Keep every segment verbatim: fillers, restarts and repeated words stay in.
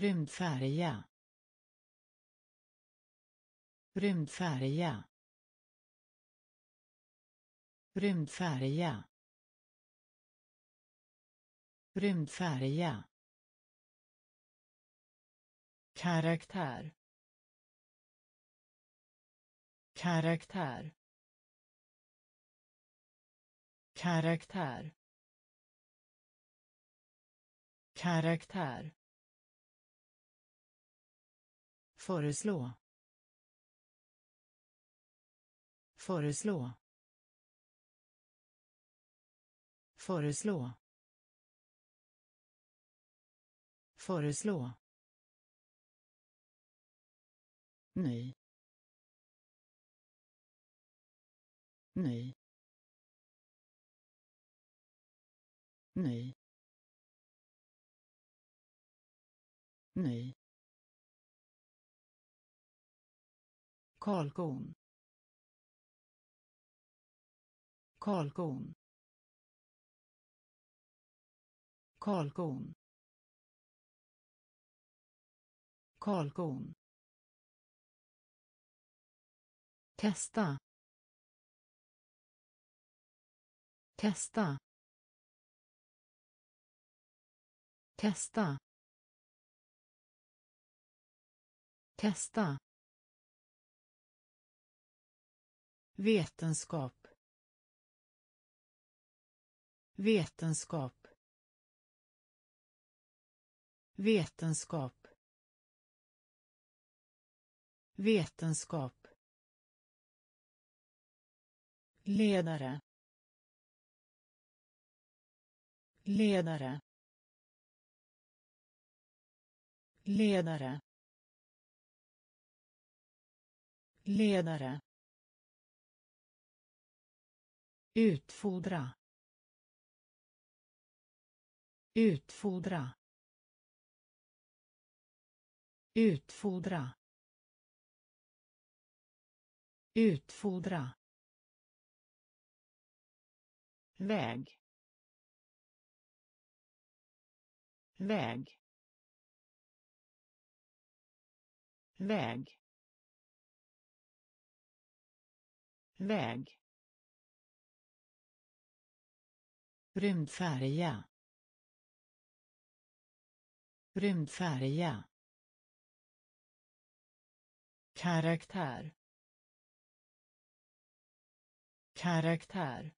Rymdfärja. Rymdfärja. Rymdfärja. Rymdfärja. Karaktär. Karaktär. Karaktär. Karaktär. Föreslå. Föreslå. Föreslå. Föreslå. Ny. Ny. Ny. Ny. Kalkon. Kalkon. Kalkon. Kalkon. Testa. Testa. Testa. Testa. Vetenskap. Vetenskap. Vetenskap. Vetenskap. Ledare. Ledare. Ledare. Ledare. Utfodra. Utfodra. Utfodra. Utfodra. Väg. Väg. Väg. Väg. Rymdfärja. Rymdfärja. Karaktär. Karaktär.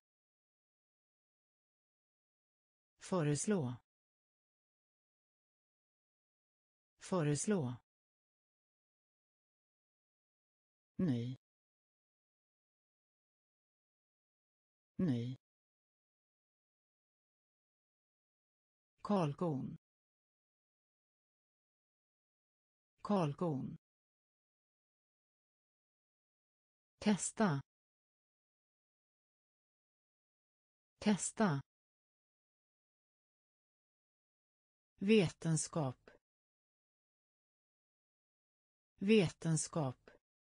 Föreslå. Föreslå. Ny. Ny. Kalkon. Kalkon. Testa. Testa. Vetenskap. Vetenskap.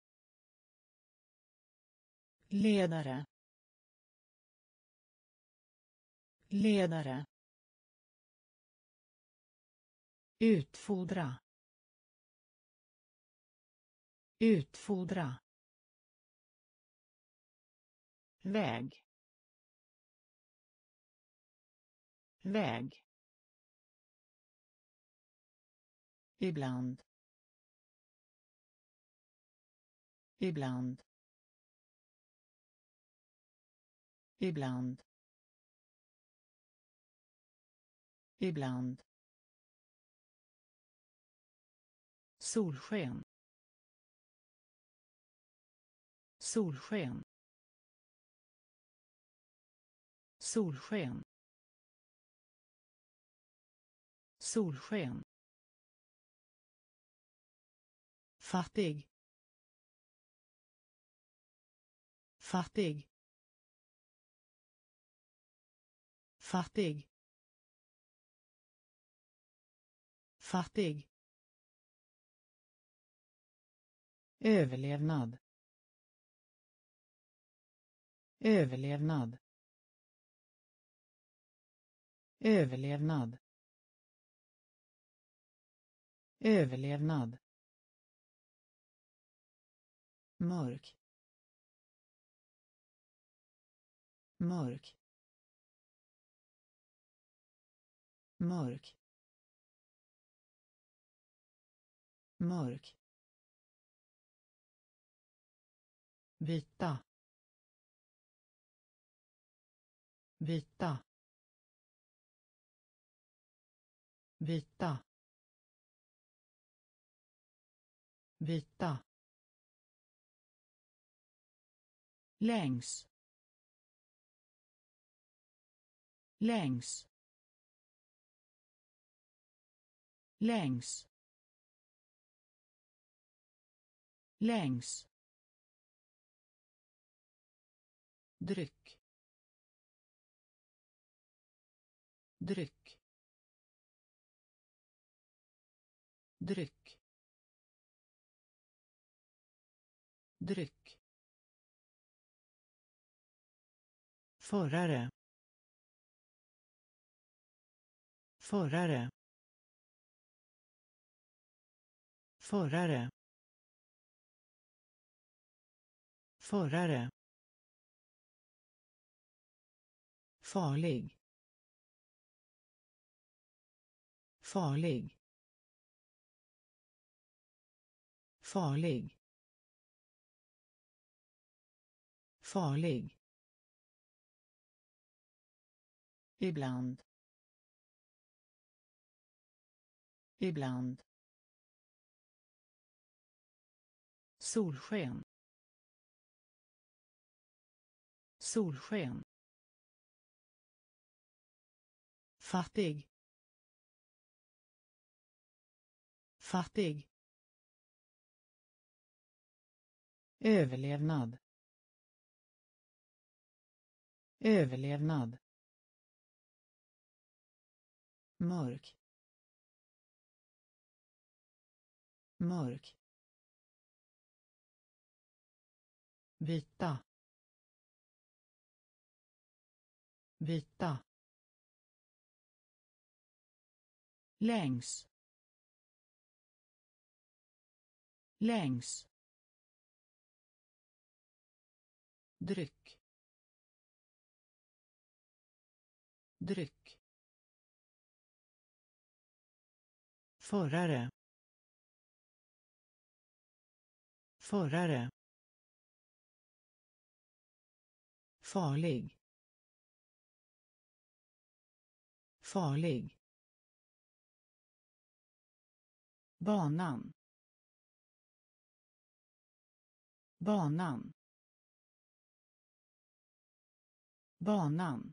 Ledare. Ledare. Utfodra. Utfodra. Väg. Väg. Ibland. Ibland. Ibland. Ibland. Solsken. Solsken. Solsken. Solsken. Fattig. Fattig. Fattig. Fattig. Överlevnad. Överlevnad. Överlevnad. överlevnad, mörk, mörk, mörk, mörk, vita, vita, vita, vita, längs, längs, längs, längs, dryck, dryck, dryck, dryck, förare, förare, förare, förare, farlig, farlig, farlig, farlig, ibland, ibland, solsken, solsken, fattig, fattig, överlevnad, överlevnad, mörk, mörk, vita, vita, längs, längs, dryck, dryck, förare, förare, farlig, farlig, banan, banan, banan,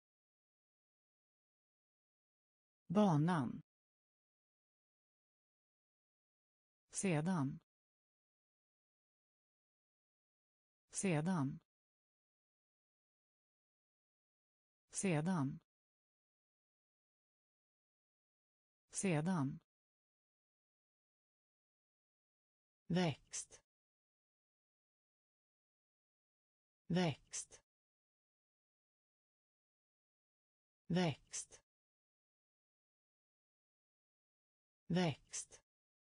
banan, sedan, sedan, sedan, sedan, växt, växt, växt, växt,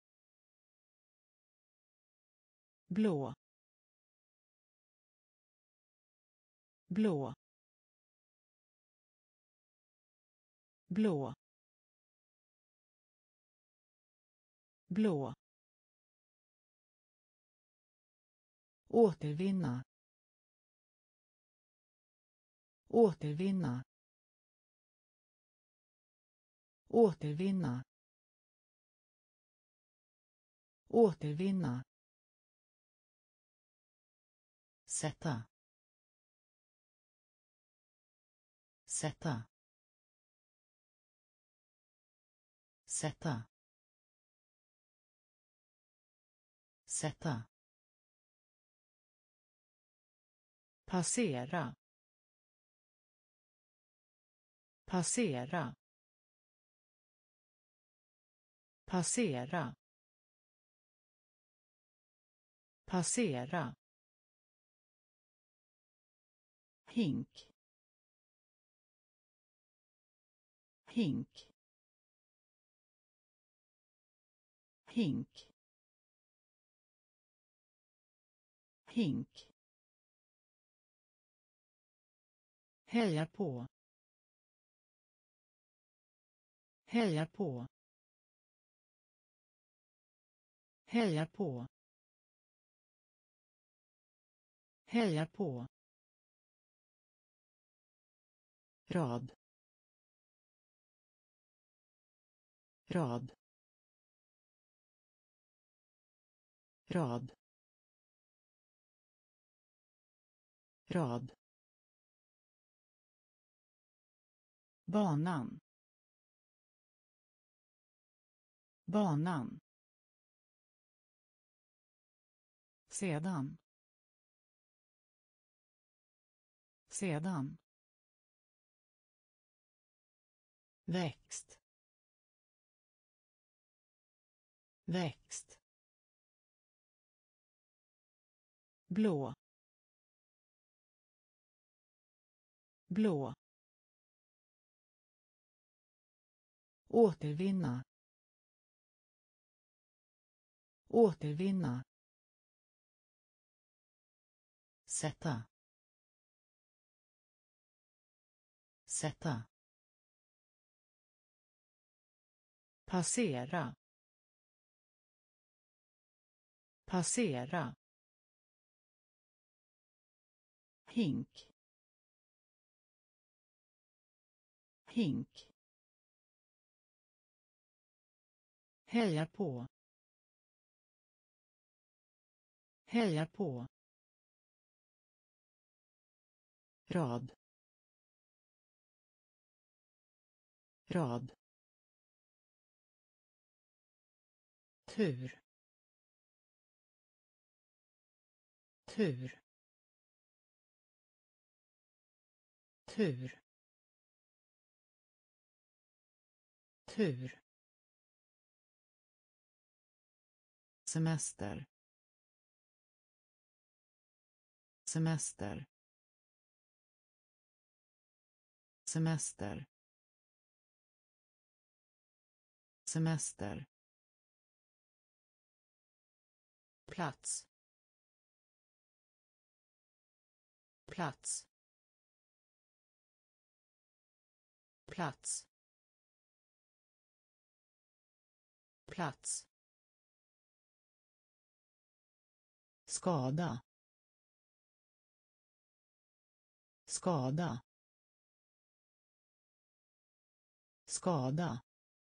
blå, blå, blå, blå, återvinna, återvinna, återvinna, återvinna, sätta, sätta, sätta, sätta, passera, passera, passera, passera, hink, hink, hink, hink, heja på, heja på, heja på, heja på, rad, rad, rad, rad, banan, banan, sedan, sedan, växt, växt, blå, blå, återvinna, återvinna, sätta, sätta, passera, passera, hink, hink, heja på, heja på, rad, rad, tur, tur, tur, tur, semester, semester, semester, semester, plats, plats, plats, plats, skada, skada, skada,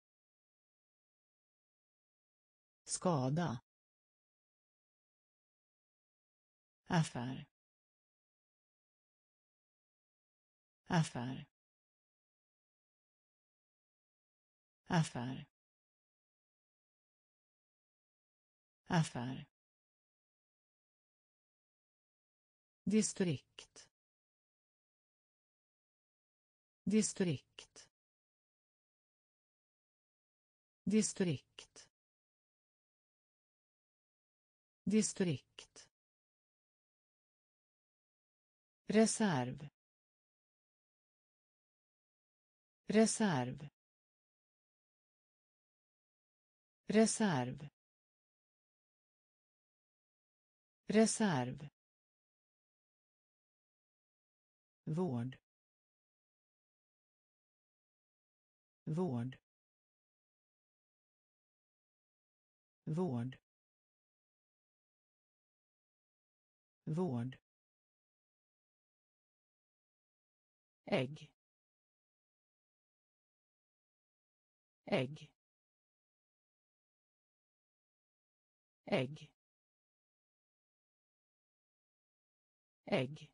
skada, affär, affär, affär, affär, distrikt, distrikt, distrikt, distrikt, reserv, reserv, reserv, reserv, vård, vård, vård, vård, ägg, ägg, ägg, ägg,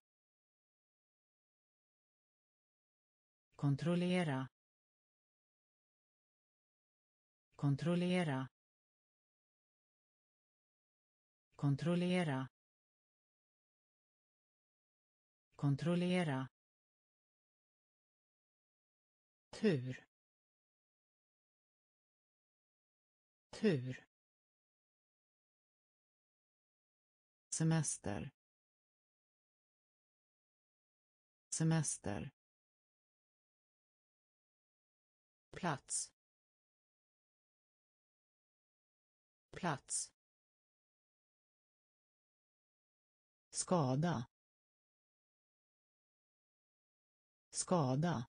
kontrollera, kontrollera, kontrollera, kontrollera, tur, tur, semester, semester, plats, plats, skada, skada,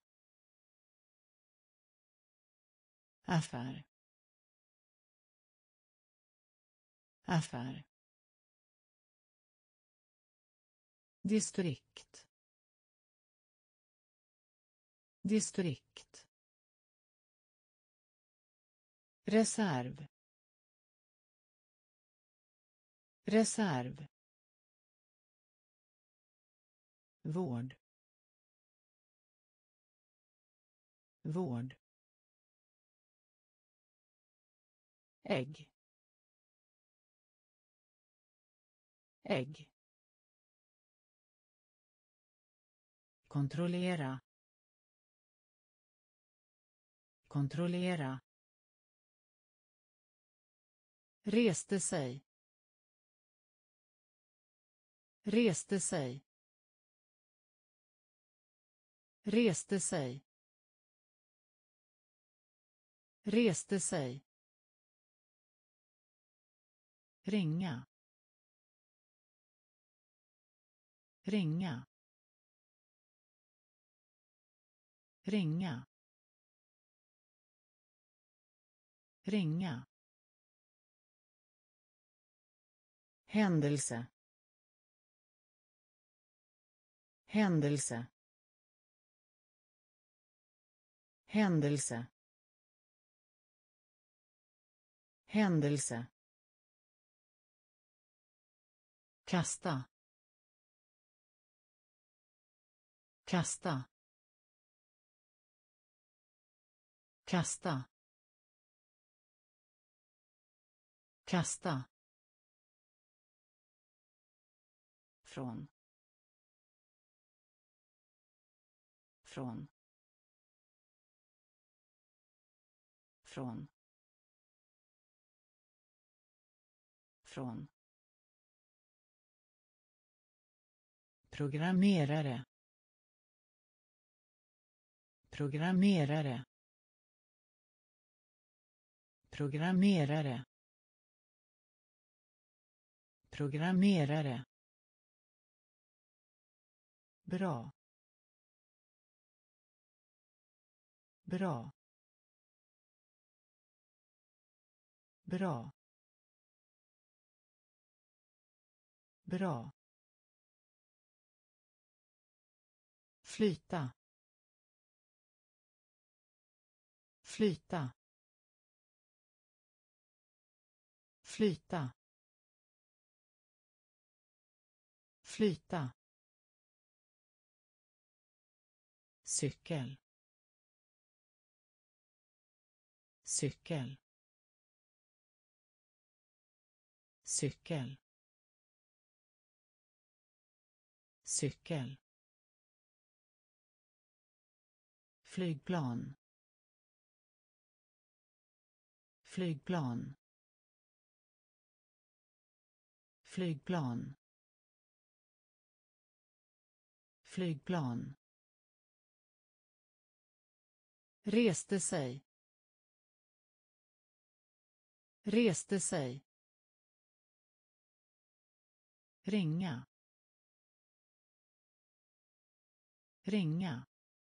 affär, affär, distrikt, distrikt, reserv, reserv, vård, vård, ägg, ägg, kontrollera, kontrollera, reste sig, reste sig, reste sig, reste sig, ringa, ringa, ringa, ringa, händelse, händelse, händelse, händelse, kasta, kasta, kasta, kasta, från, från, från, från, programmerare, programmerare, programmerare, programmerare, bra, bra, bra, bra, flyta, flyta, flyta, flyta, cykel, cykel, cykel, cykel, flygplan, flygplan, flygplan, flygplan, reste sig, reste sig, ringa, ringa,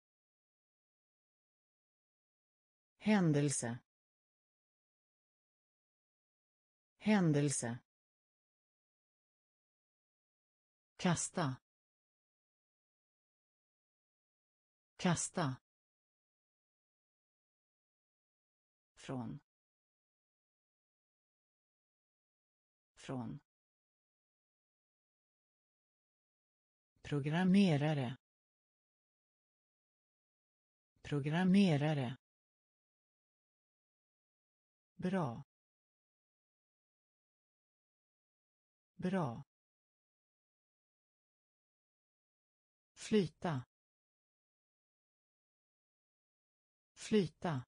händelse, händelse, kasta, kasta, från, från, programmerare, programmerare, bra, bra, flyta, flyta,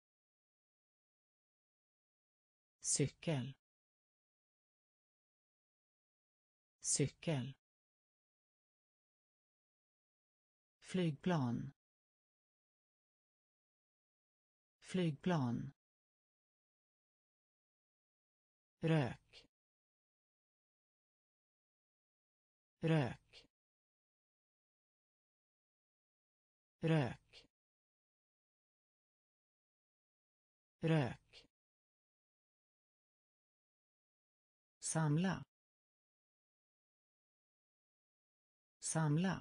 cykel, cykel, flygplan, flygplan, rök rök rök rök samla samla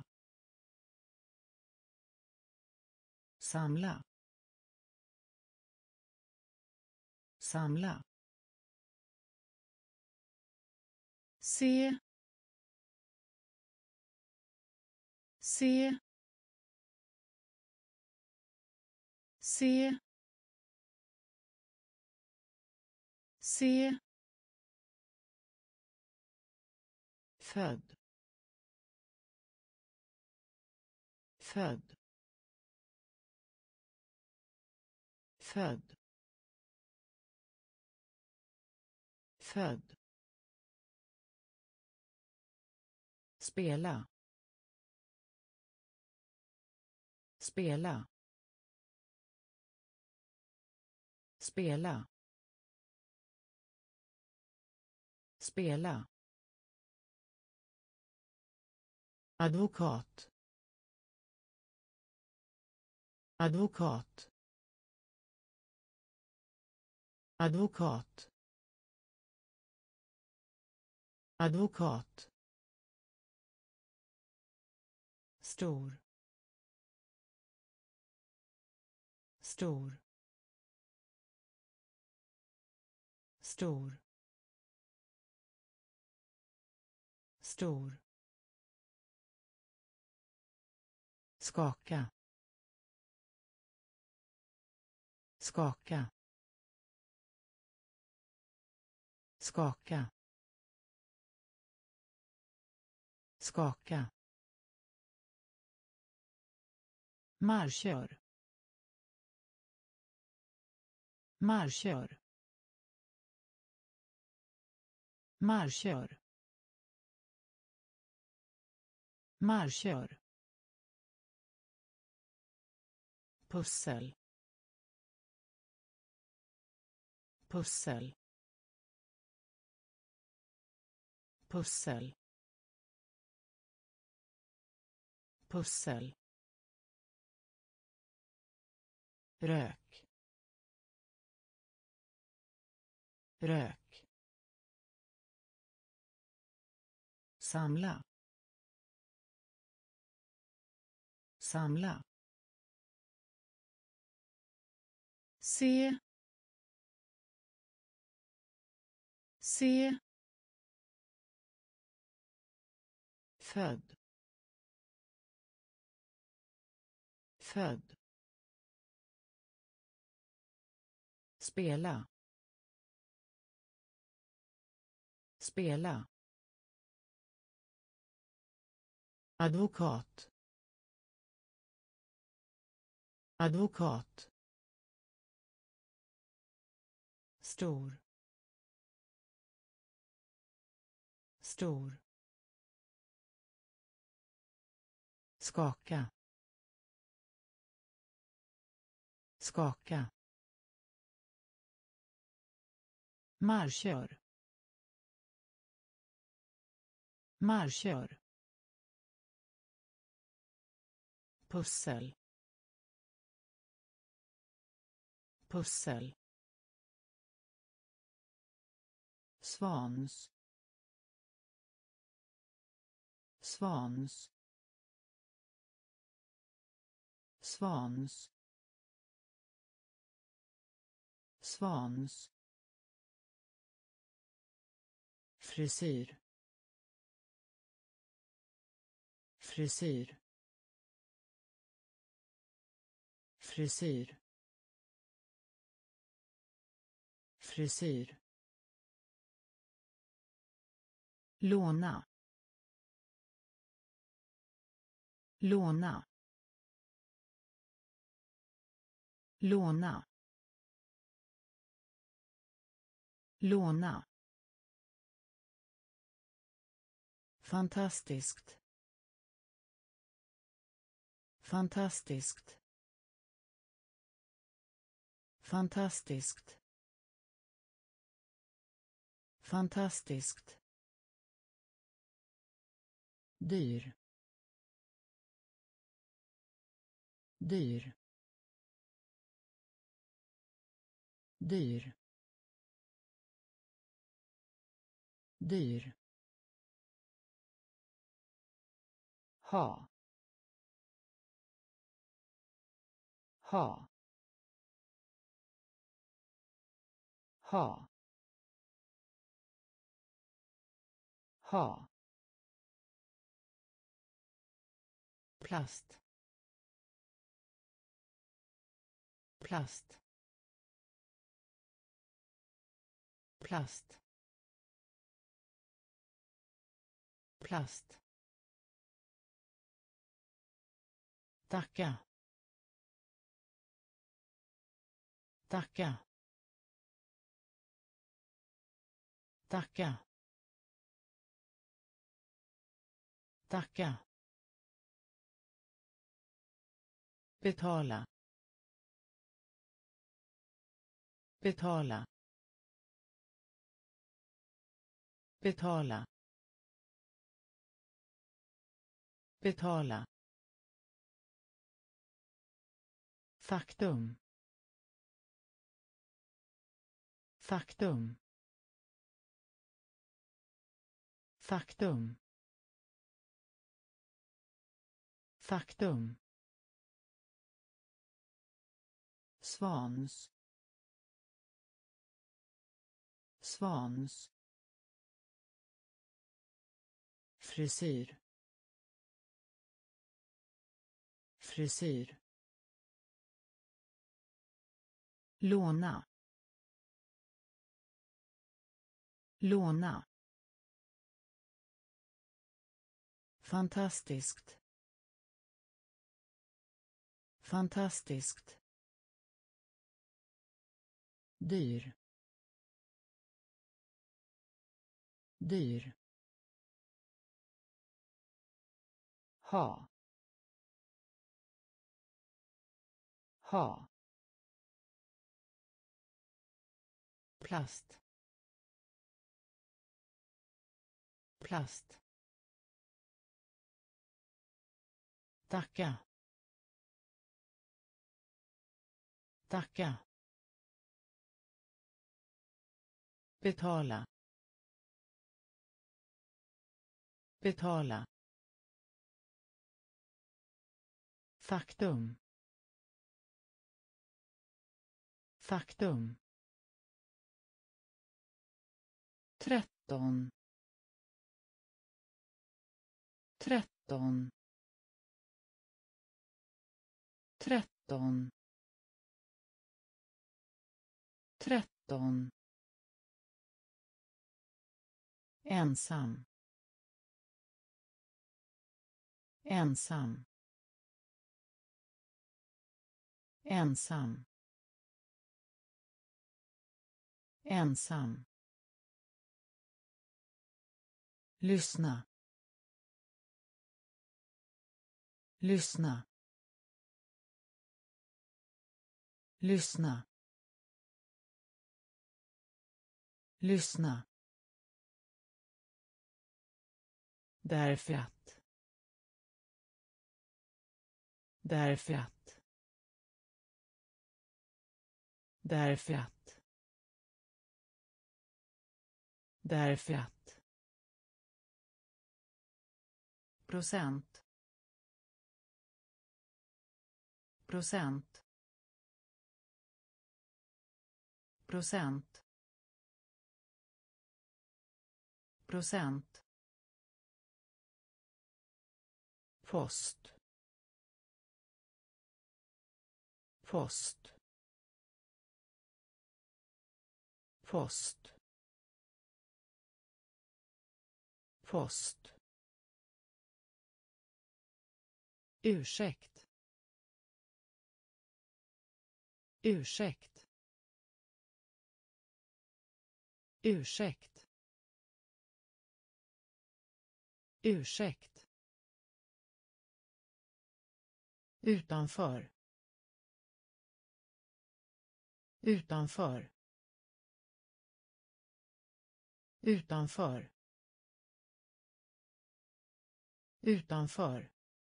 samla samla se se se se född född född född spela spela spela spela advokat advokat advokat advokat stor stor stor stor skaka skaka skaka skaka marschör marschör marschör marschör pussel pussel pussel pussel rök rök samla samla se se född född spela spela advokat advokat stor stor skaka skaka marschör marschör pussel pussel svans svans svans svans frisyr frisyr frisyr frisyr låna låna låna låna fantastiskt fantastiskt fantastiskt Fantastiskt. Dyr. Dyr. Dyr. Dyr. Ha. Ha. Ha. Ha. Plast. Plast. Plast. Plast. Tacka. Tacka. Tacka. Tacka. Betala. Betala. Betala. Betala. Faktum. Faktum. Faktum. Faktum. Svans. Svans. Frisyr. Frisyr. Låna. Låna. Fantastiskt. Fantastiskt. Dyr. Dyr. Ha. Ha. Plast. Plast. Tacka. Tacka. Betala. Betala. Faktum. Faktum. Tretton. Tretton. Tretton. Tretton. Ensam. Ensam. Ensam. Ensam. Lyssna. Lyssna. Lyssna. Lyssna. Därför att. Därför att. Därför att. Därför att. Procent. Procent. Procent. Procent. Post. Post. Post. Post. Ursäkt. Ursäkt. Ursäkt. Ursäkt. Utanför. Utanför. utanför, utanför,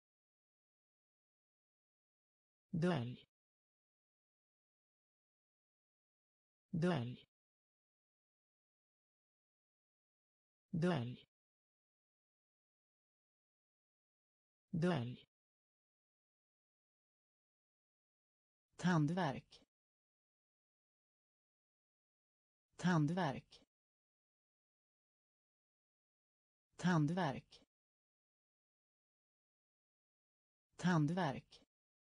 dölj, dölj, dölj, dölj, tandvärk, tandvärk, tandvärk, tandvärk,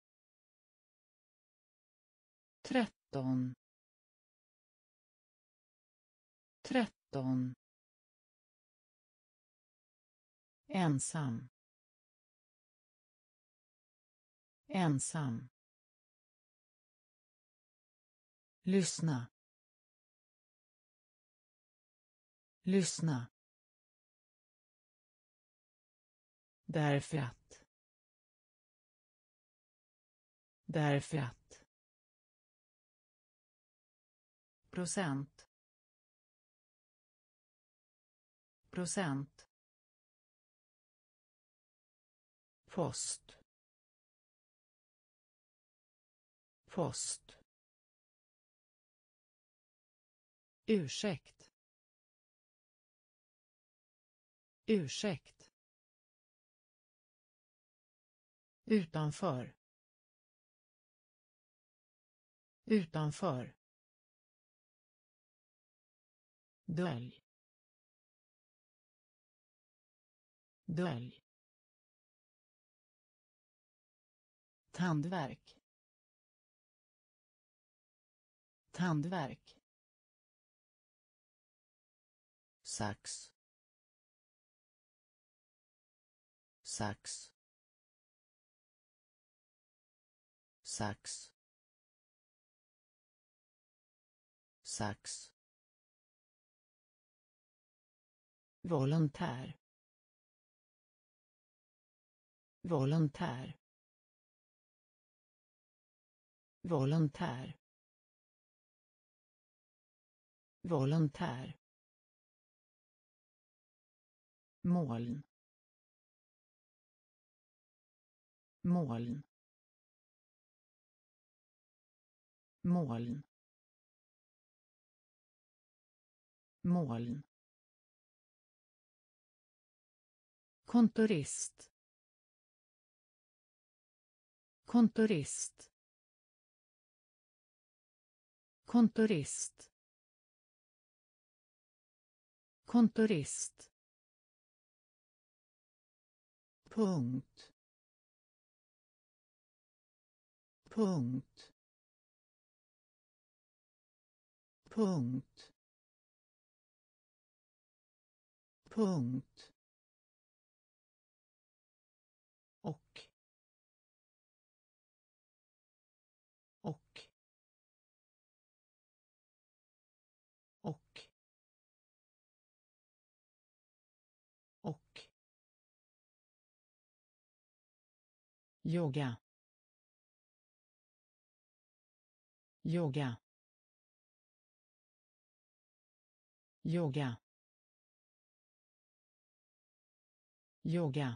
tretton, tretton, ensam, ensam, lyssna, lyssna, därför att, därför att, procent, procent, post, post, ursäkt, ursäkt, utanför, utanför, dölj, dölj, tandvärk, tandvärk, sax, sax, sax, sax, volontär, volontär, volontär, volontär, moln, moln, moln, moln, kontorist, kontorist, kontorist, kontorist, punkt, punkt, punkt, punkt, och, och, och, och, yoga, yoga, yoga, yoga,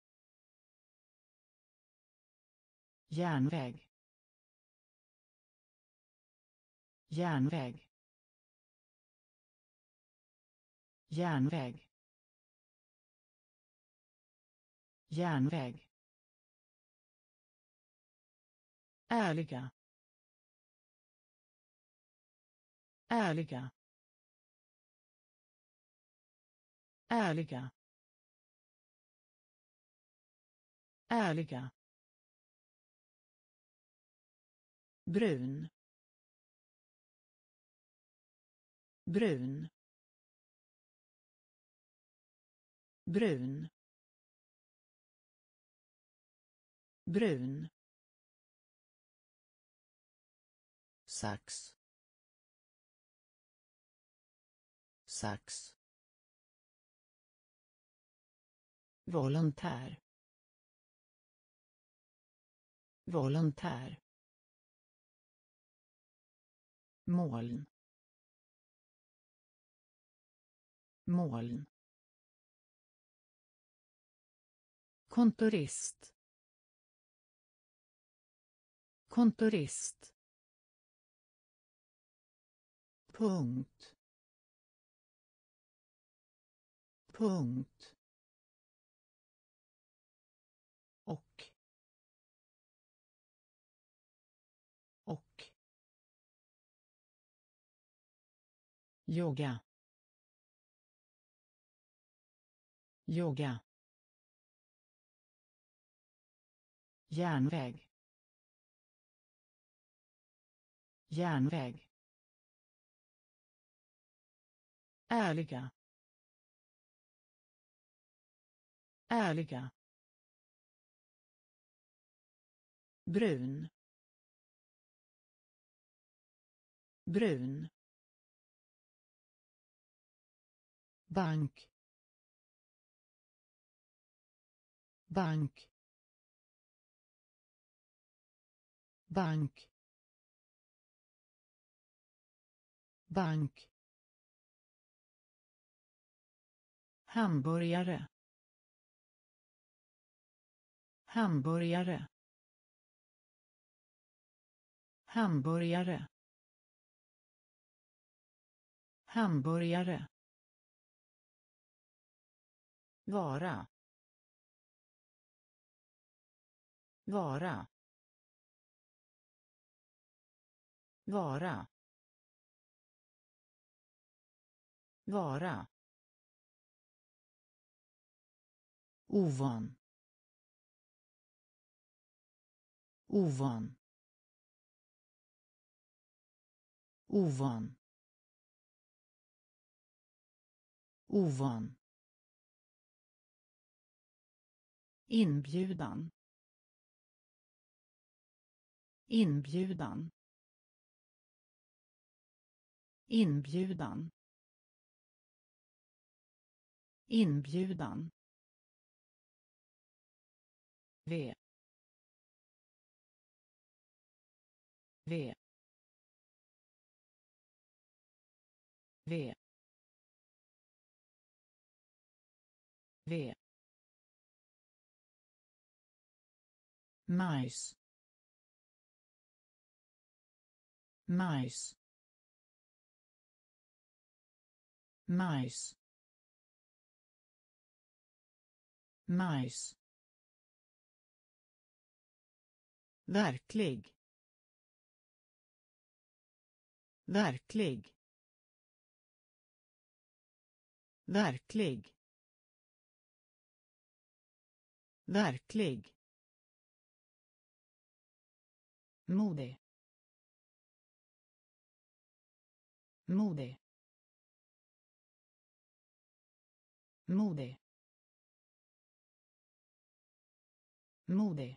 järnväg, järnväg, järnväg, järnväg, ärliga, ärliga, ärliga, ärliga, brun, brun, brun, brun, sax, sax, volontär, volontär, moln, moln, kontorist, kontorist, punkt, punkt, och, och, yoga, yoga, järnväg, järnväg, ärliga, ärliga, brun, brun, bank, bank, bank, bank, hamburgare, hamburgare, hamburgare, hamburgare, vara, vara, vara, vara, ovan, ovan, ovan, ovan, inbjudan, inbjudan, inbjudan, inbjudan, v, v, v, v, majs, majs, majs, majs, verklig, verklig, verklig, verklig, modig, modig, modig, modig,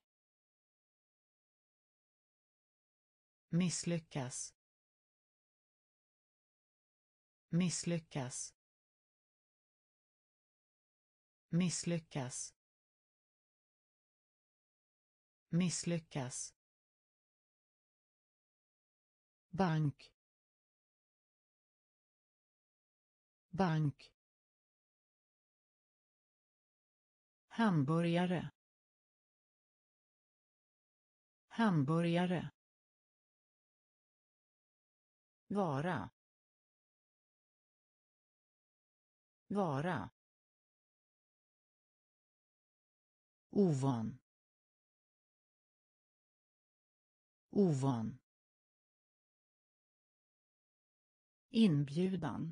misslyckas, misslyckas, misslyckas, misslyckas, bank, bank, hamburgare, hamburgare, vara, vara, ovan, ovan, inbjudan,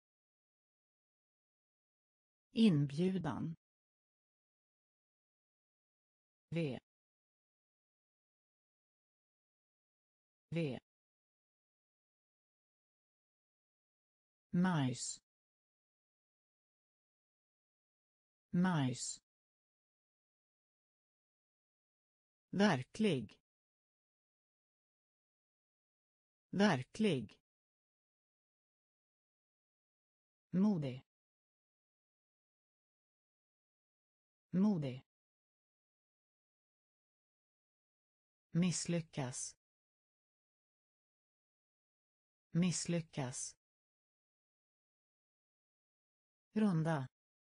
inbjudan, v, v, majs, majs, verklig, verklig, modig, modig, misslyckas, misslyckas, runda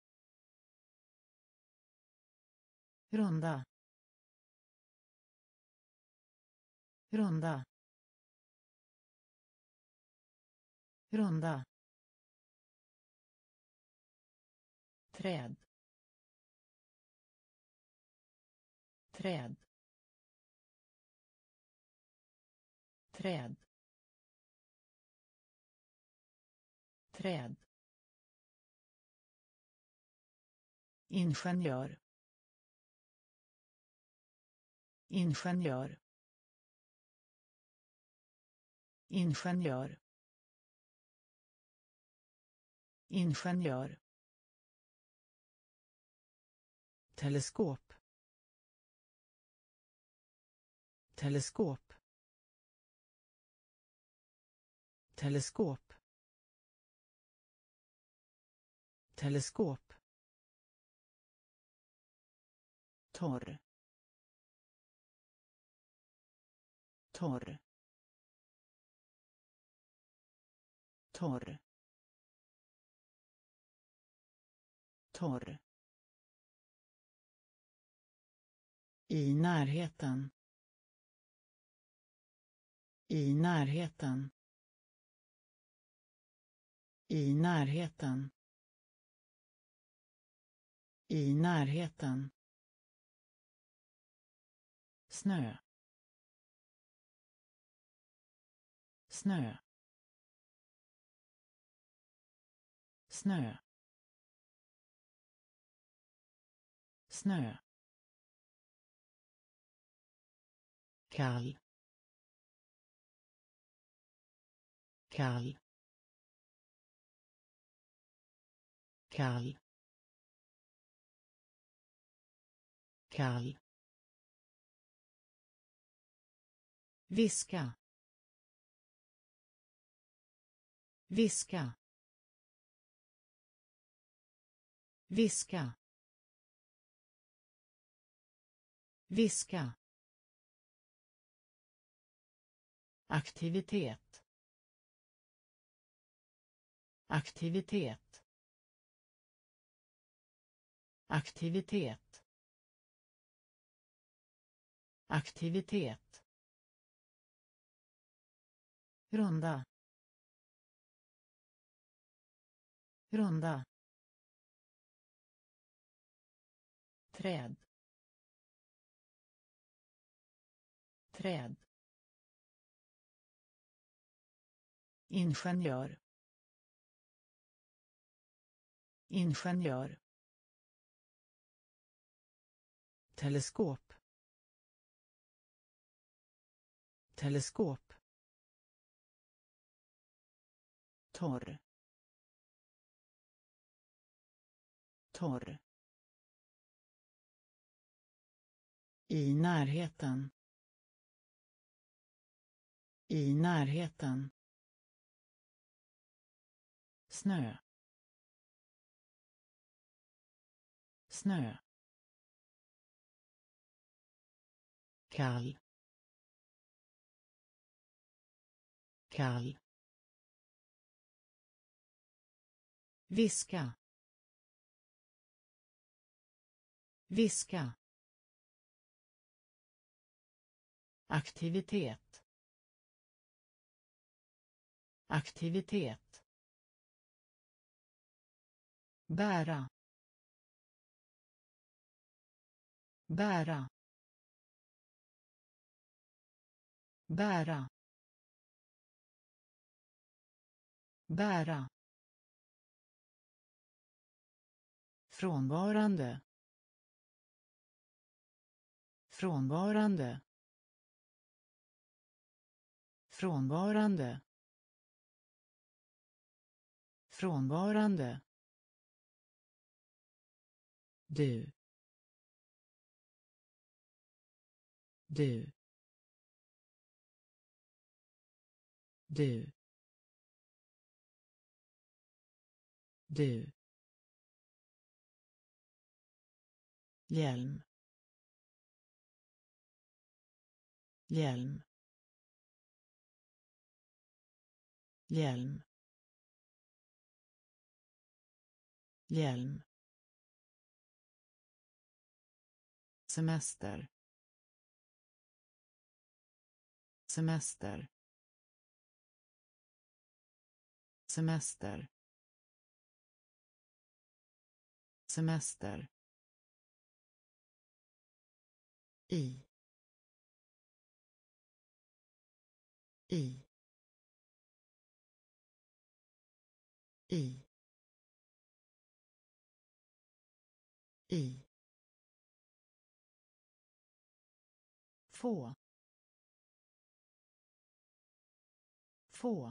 runda runda runda träd träd träd träd ingenjör ingenjör ingenjör ingenjör teleskop teleskop teleskop teleskop torr torr torr torr i närheten i närheten i närheten i närheten snö snö snö snö kall kall kall kall viska viska viska viska aktivitet aktivitet aktivitet aktivitet runda runda träd träd ingenjör ingenjör teleskop teleskop torr torr i närheten i närheten snö snö kall kall viska viska aktivitet aktivitet bära bära bära bära frånvarande frånvarande frånvarande frånvarande du du du du hjälm hjälm hjälm hjälm, semester, semester, semester, semester, i, i, i, i, få, få,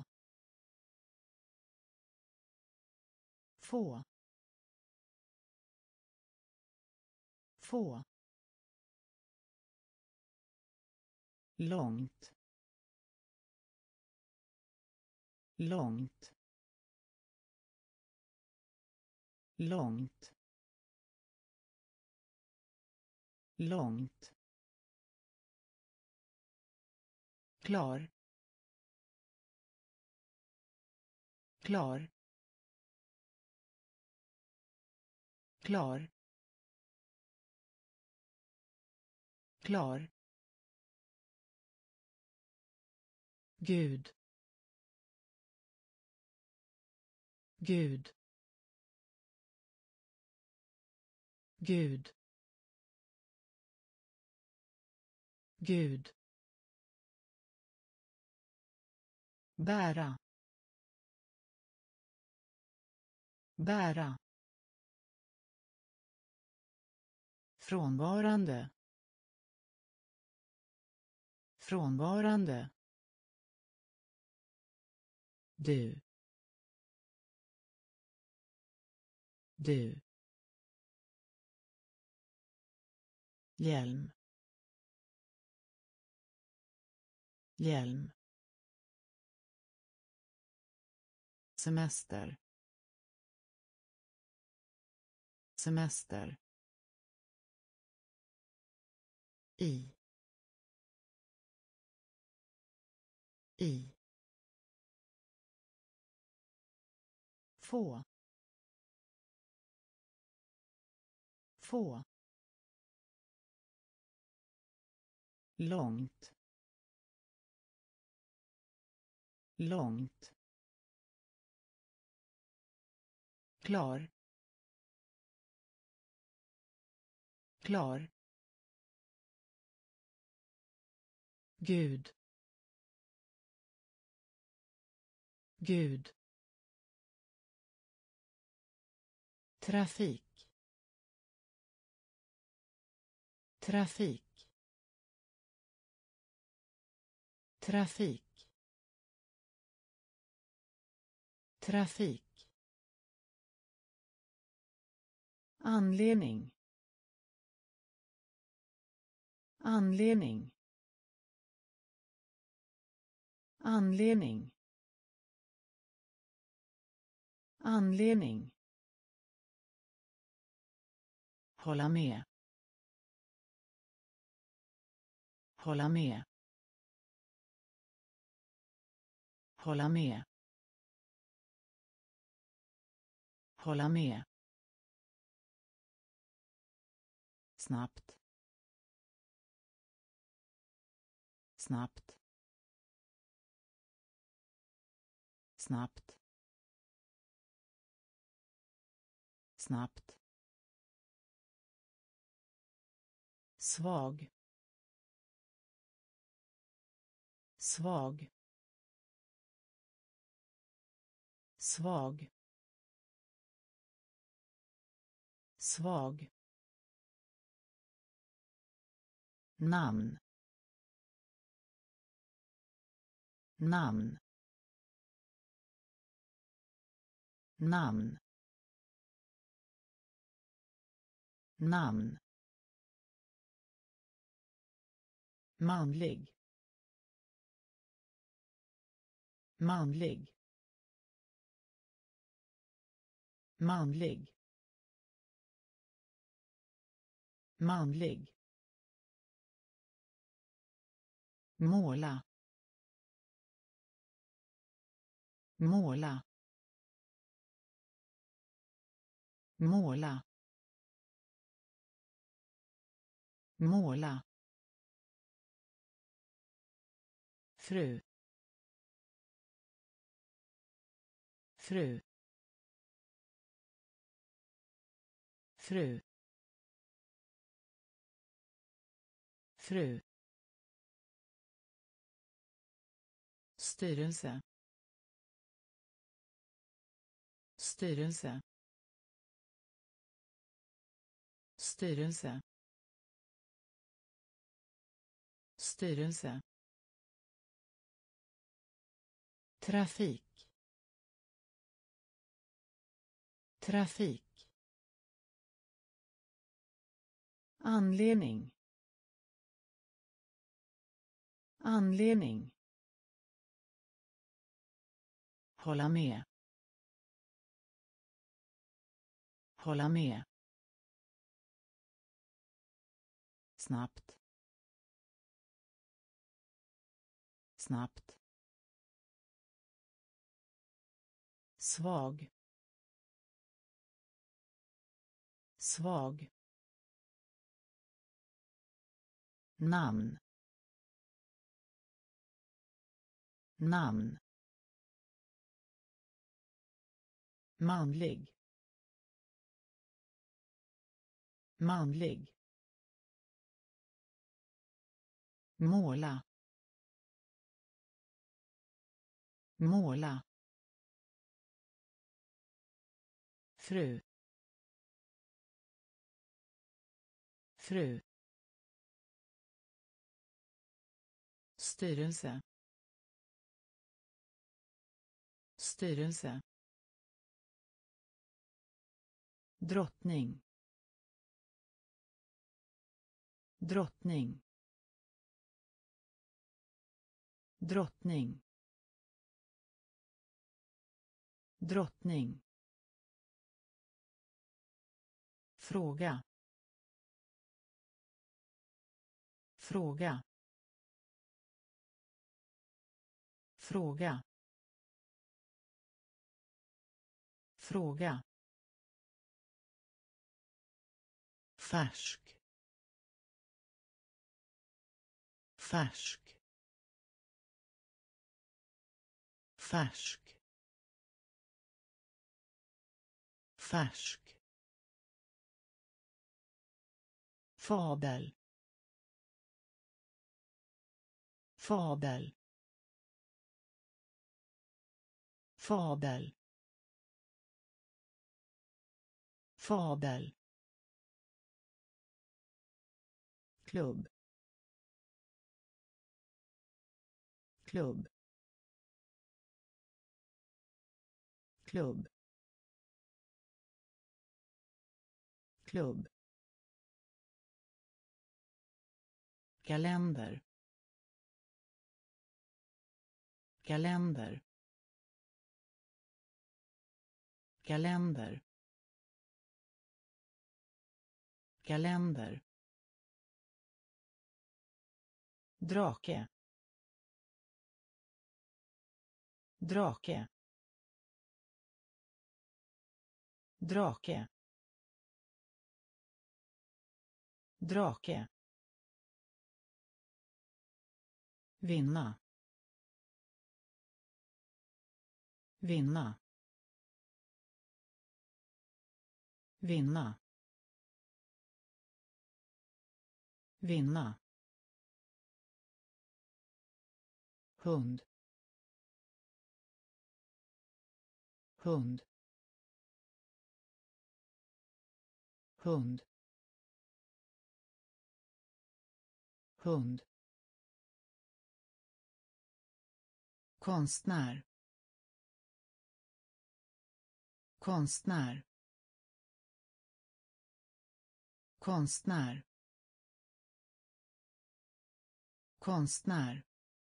få, få, långt, långt, långt, långt, klar, klar, klar, klar, Gud, Gud, Gud, Gud, bära, bära, frånvarande, frånvarande, du, du, hjälm, hjälm, semester, semester, i, i, få, få, långt, långt, klar, klar, Gud, Gud, trafik, trafik, trafik, trafik, anledning, anledning, anledning, anledning, hålla med, hålla med, hålla med, hålla med, snabbt, snabbt, snabbt, snabbt, svag, svag, svag, svag, namn, namn, namn, namn, manlig, manlig, manlig, manlig, måla, måla, måla, måla, fru, fru, fru, fru, styrelse, styrelse, styrelse, styrelse, trafik, trafik, anledning, anledning, hålla med, hålla med, snabbt, snabbt, svag, svag, namn, namn, manlig, manlig, måla, måla, fru, fru, styrelse, styrelse, drottning, drottning, drottning, drottning, fråga, fråga, fråga, fråga, färsk, färsk, färsk, färsk, fabel, fabel, fabel, fabel, klubb, klubb, klubb, klubb, kalender, kalender, kalender, kalender, drake, drake, drake, drake, vinna, vinna, vinna, vinna, hund, hund, hund, hund, konstnär, konstnär, konstnär, konstnär,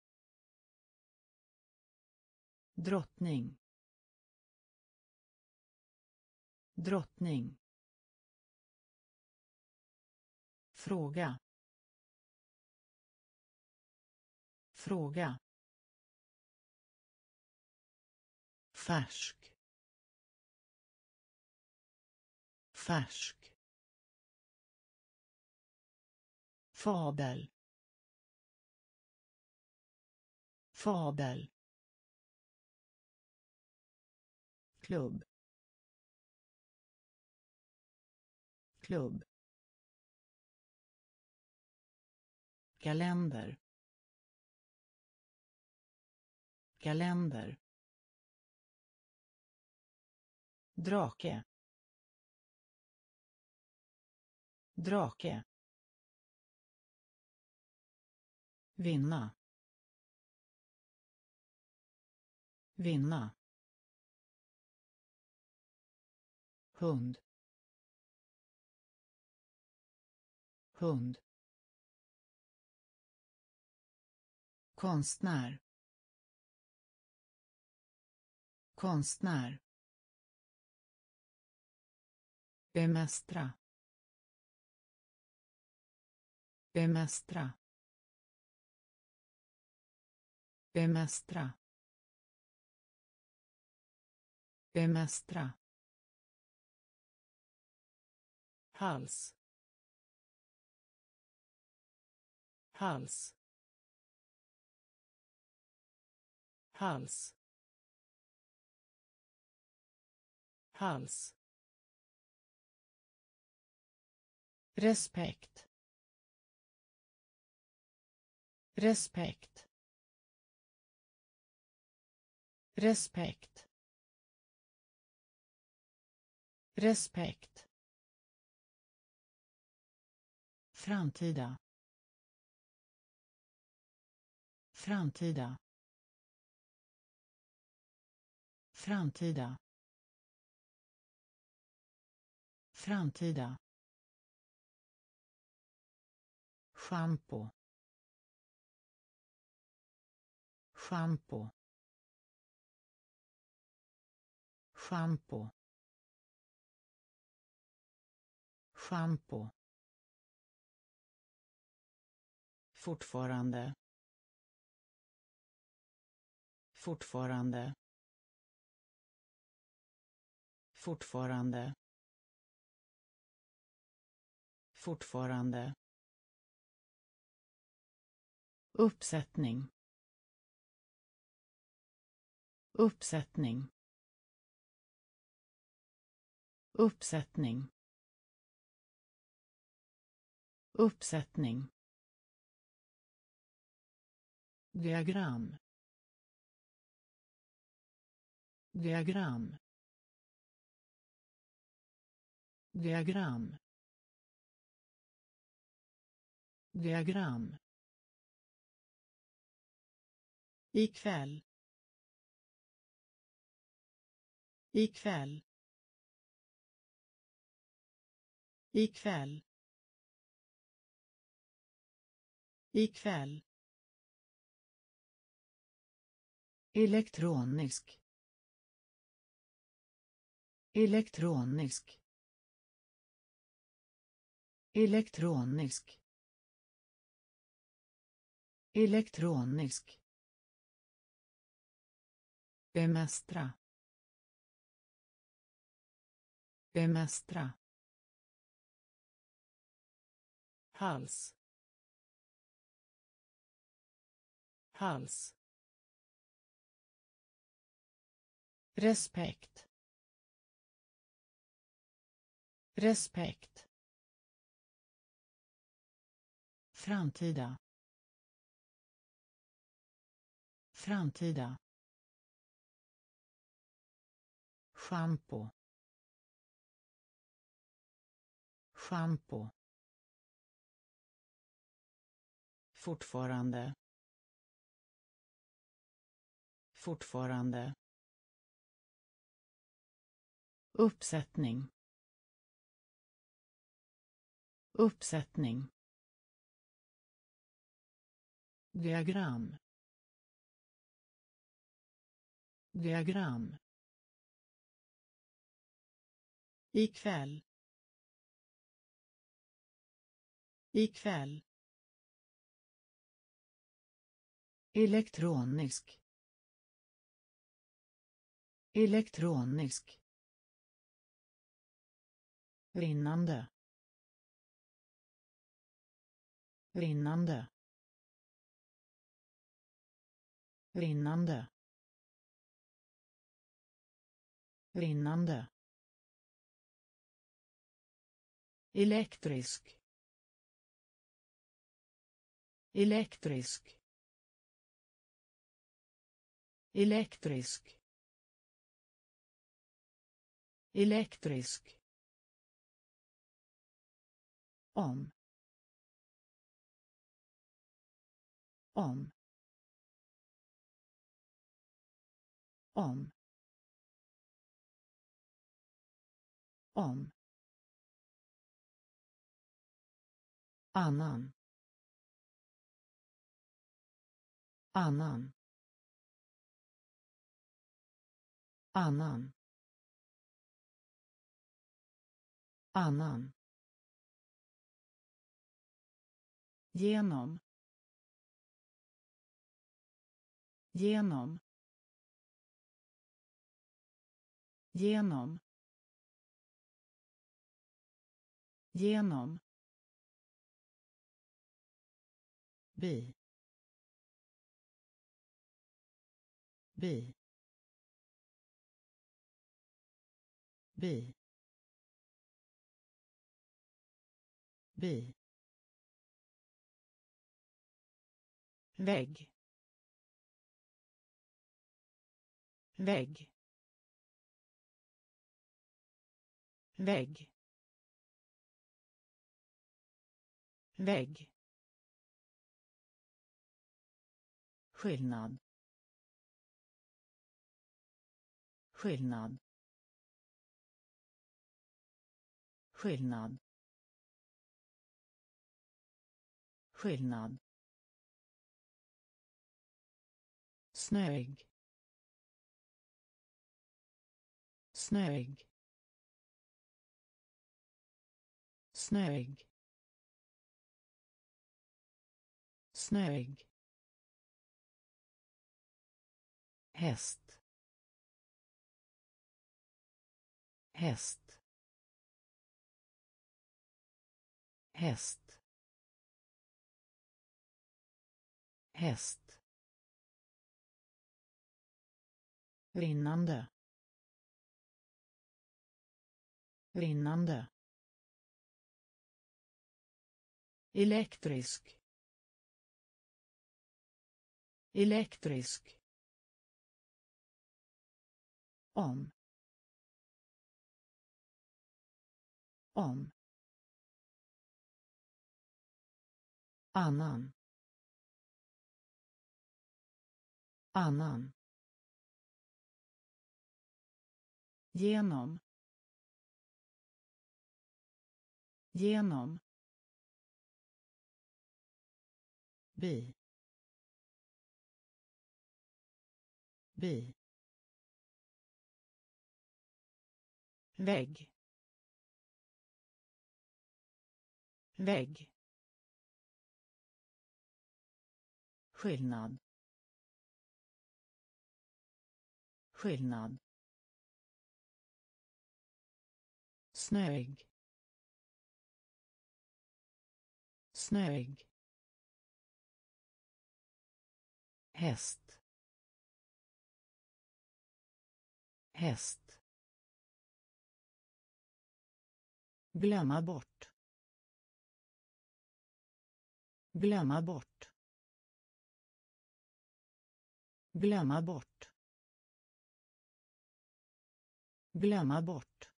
drottning, drottning, fråga, fråga, färsk, färsk, fabel, fabel, klubb, klubb, kalender, kalender, drake, drake, vinna, vinna, hund, hund, konstnär, konstnär, bemästra, bemästra, bemästra, bemästra, hals, hals, hals, hals, respekt, respekt, respekt, respekt, framtida, framtida, framtida, framtida, shampoo, shampoo, shampoo, shampoo, fortfarande, fortfarande, fortfarande, fortfarande, uppsättning, uppsättning, uppsättning, uppsättning, diagram, diagram, diagram, diagram, ikväll, ikväll, ikväll, ikväll, elektronisk, elektronisk, elektronisk, elektronisk, bemästra, bemästra, hals, hals, respekt, respekt, framtida, framtida, shampoo, shampoo, fortfarande, fortfarande, uppsättning, uppsättning, diagram, diagram, ikväll, ikväll, elektronisk, elektronisk, rinnande rinnande rinnande rinnande elektrisk elektrisk elektrisk elektrisk om om om om annan annan annan annan genom genom genom genom bi bi bi bi vägg vägg vägg vägg skillnad skillnad skillnad skillnad snöig snöig snöig snöig häst häst häst häst rinnande rinnande elektrisk elektrisk om om annan annan genom genom bi bi vägg vägg skillnad skillnad snöig snöig häst häst glömma bort glömma bort glömma bort glömma bort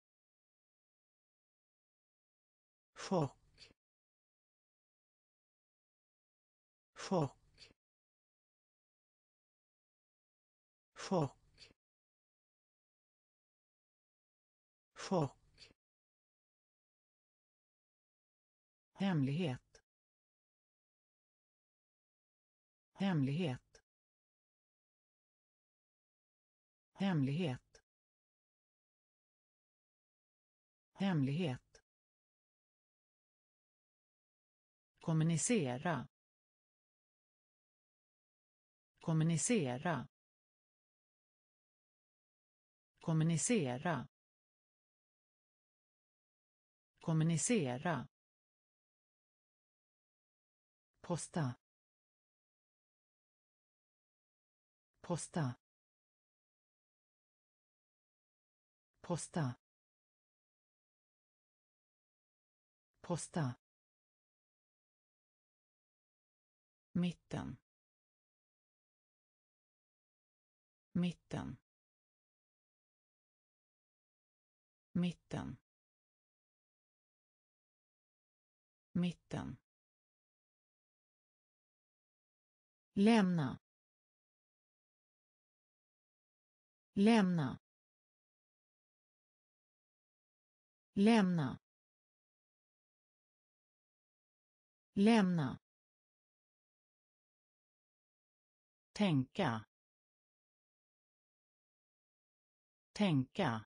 chock chock chock chock hemlighet hemlighet hemlighet hemlighet kommunicera kommunicera kommunicera kommunicera, posta, posta, posta, posta, mitten, mitten, mitten, mitten, lämna, lämna, lämna, lämna, tänka, tänka,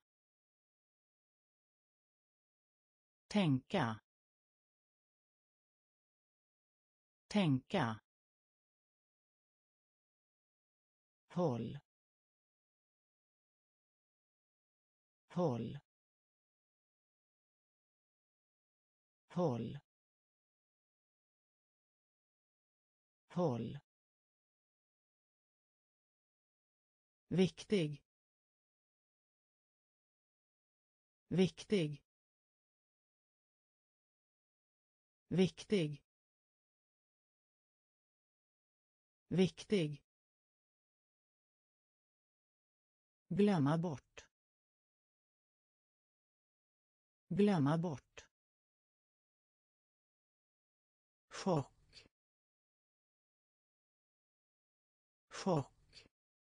tänka, tänka, håll, håll, håll, håll, viktig, viktig, viktig, viktig, glömma bort, glömma bort, chock, chock,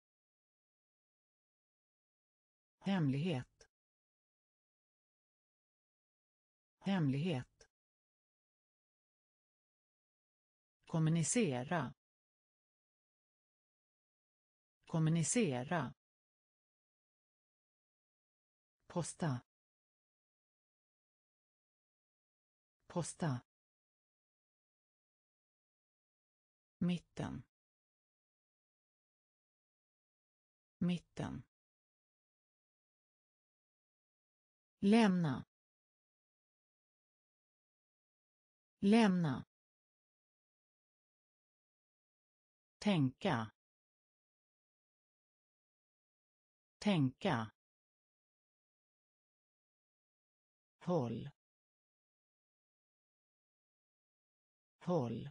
hemlighet, hemlighet, kommunicera, kommunicera, posta, posta, mitten, mitten, lämna, lämna, tänka, tänka, håll, håll,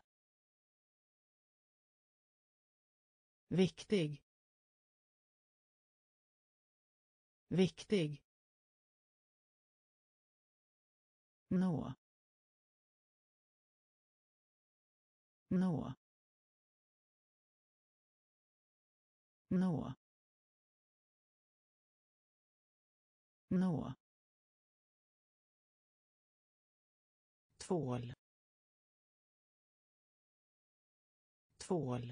viktig, viktig, nå, nå, nå, nå, tvål, tvål,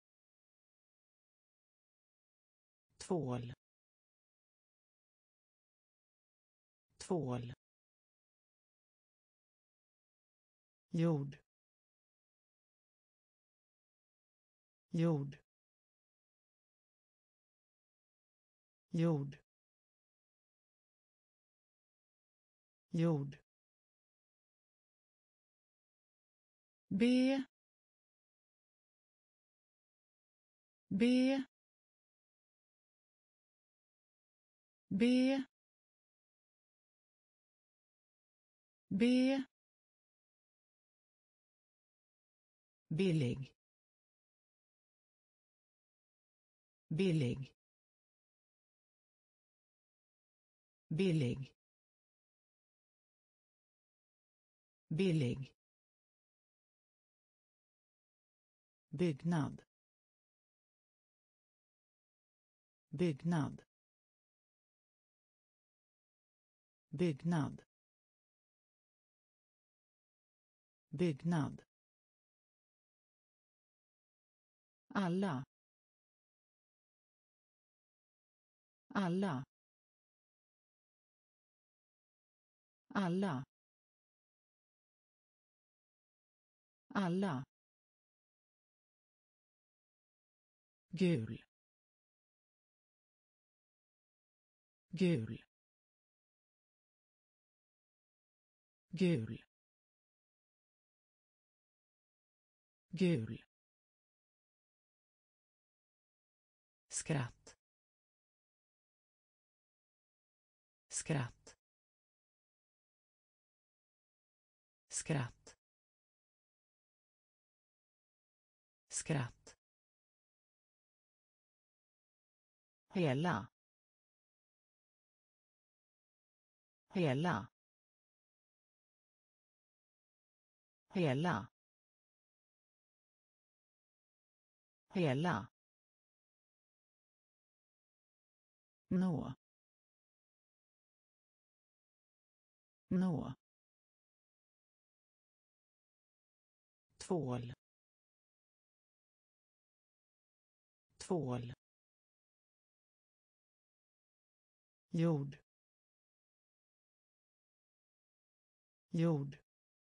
tvål, tvål, jord, jord, jord, jord, be, be, be, be, billig, billig, billig, billig, byggnad, byggnad, byggnad, byggnad, alla, alla, alla, alla, gul, gul, gul, gul, skratt, skratt, skratt, skratt, hela, hela, hela, hela, nå, nå, tvål, tvål, jord, jord,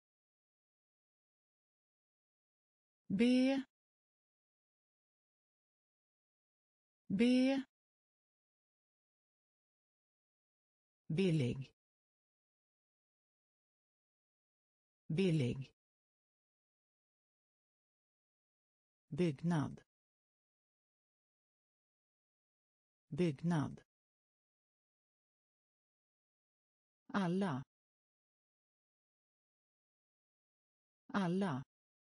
B, B, billig, billig, byggnad, byggnad, alla, alla,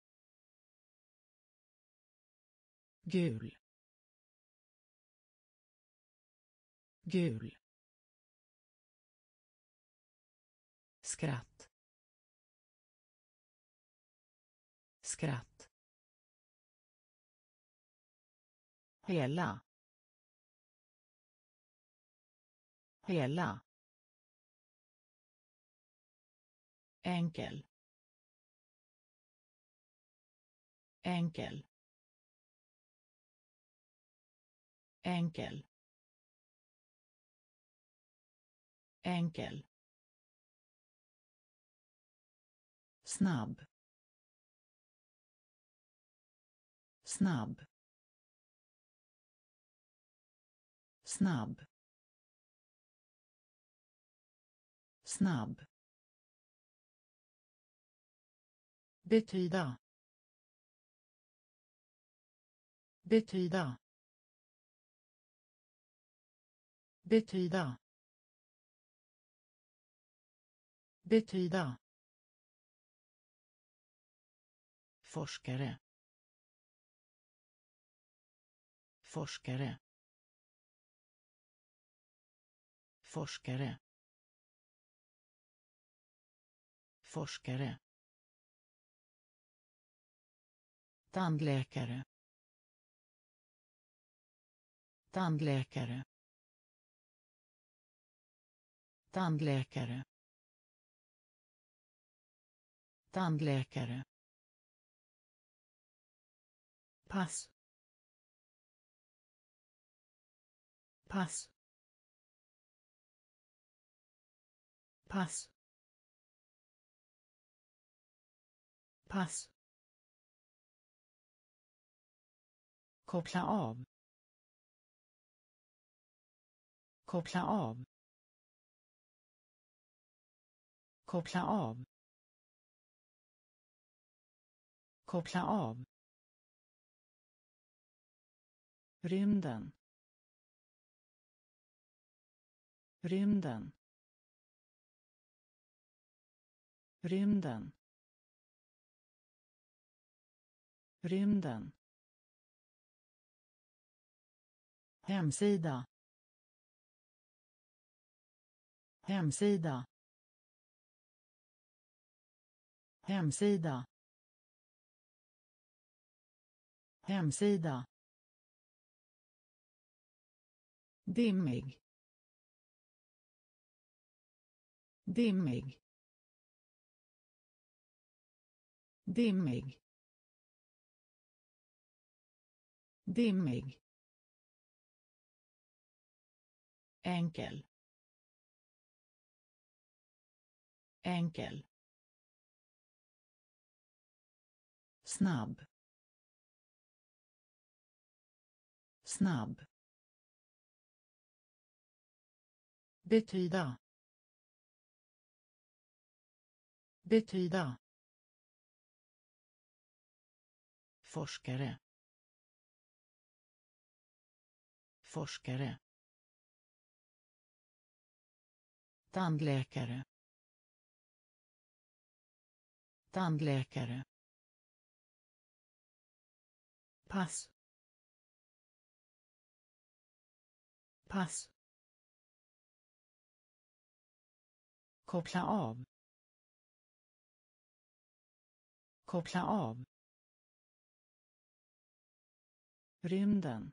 gul, gul, skratt, skratt, hela, hela, enkel, enkel, enkel, enkel, snabb, snabb, snabb, snabb, betyda, betyda, betyda, betyda, forskare, forskare, forskare, forskare, tandläkare, tandläkare, tandläkare, tandläkare, pass, pass, pass, pass, koppla av, koppla av, koppla av, koppla av, rymden, rymden, rymden, rymden, hemsida, hemsida, hemsida, hemsida, dimmig, dimmig, dimmig, dimmig, enkel, enkel, snabb, snabb, betyda, betyda, forskare, forskare, tandläkare, tandläkare, pass, pass, koppla av, koppla av, rymden,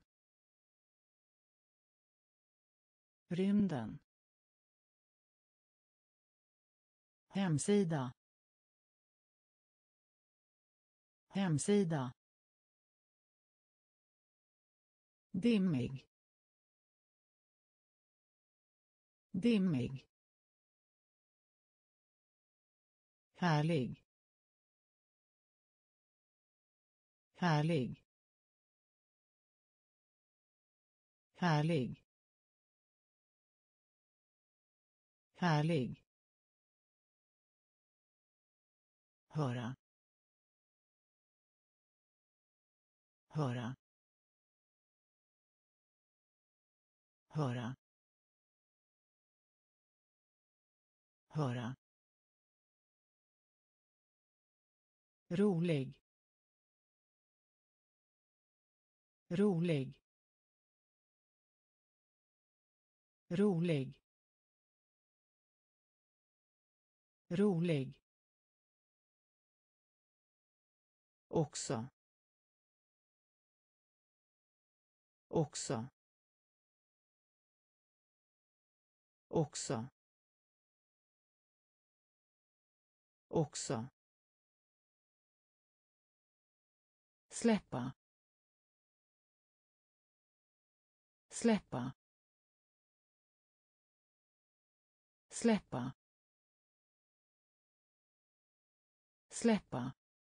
rymden, hemsida, hemsida, dimmig, dimmig, härlig, härlig, härlig, härlig, höra, höra, höra, höra, rolig, rolig, rolig, rolig, också, också, också, också, släppa, släppa, släppa, släppa,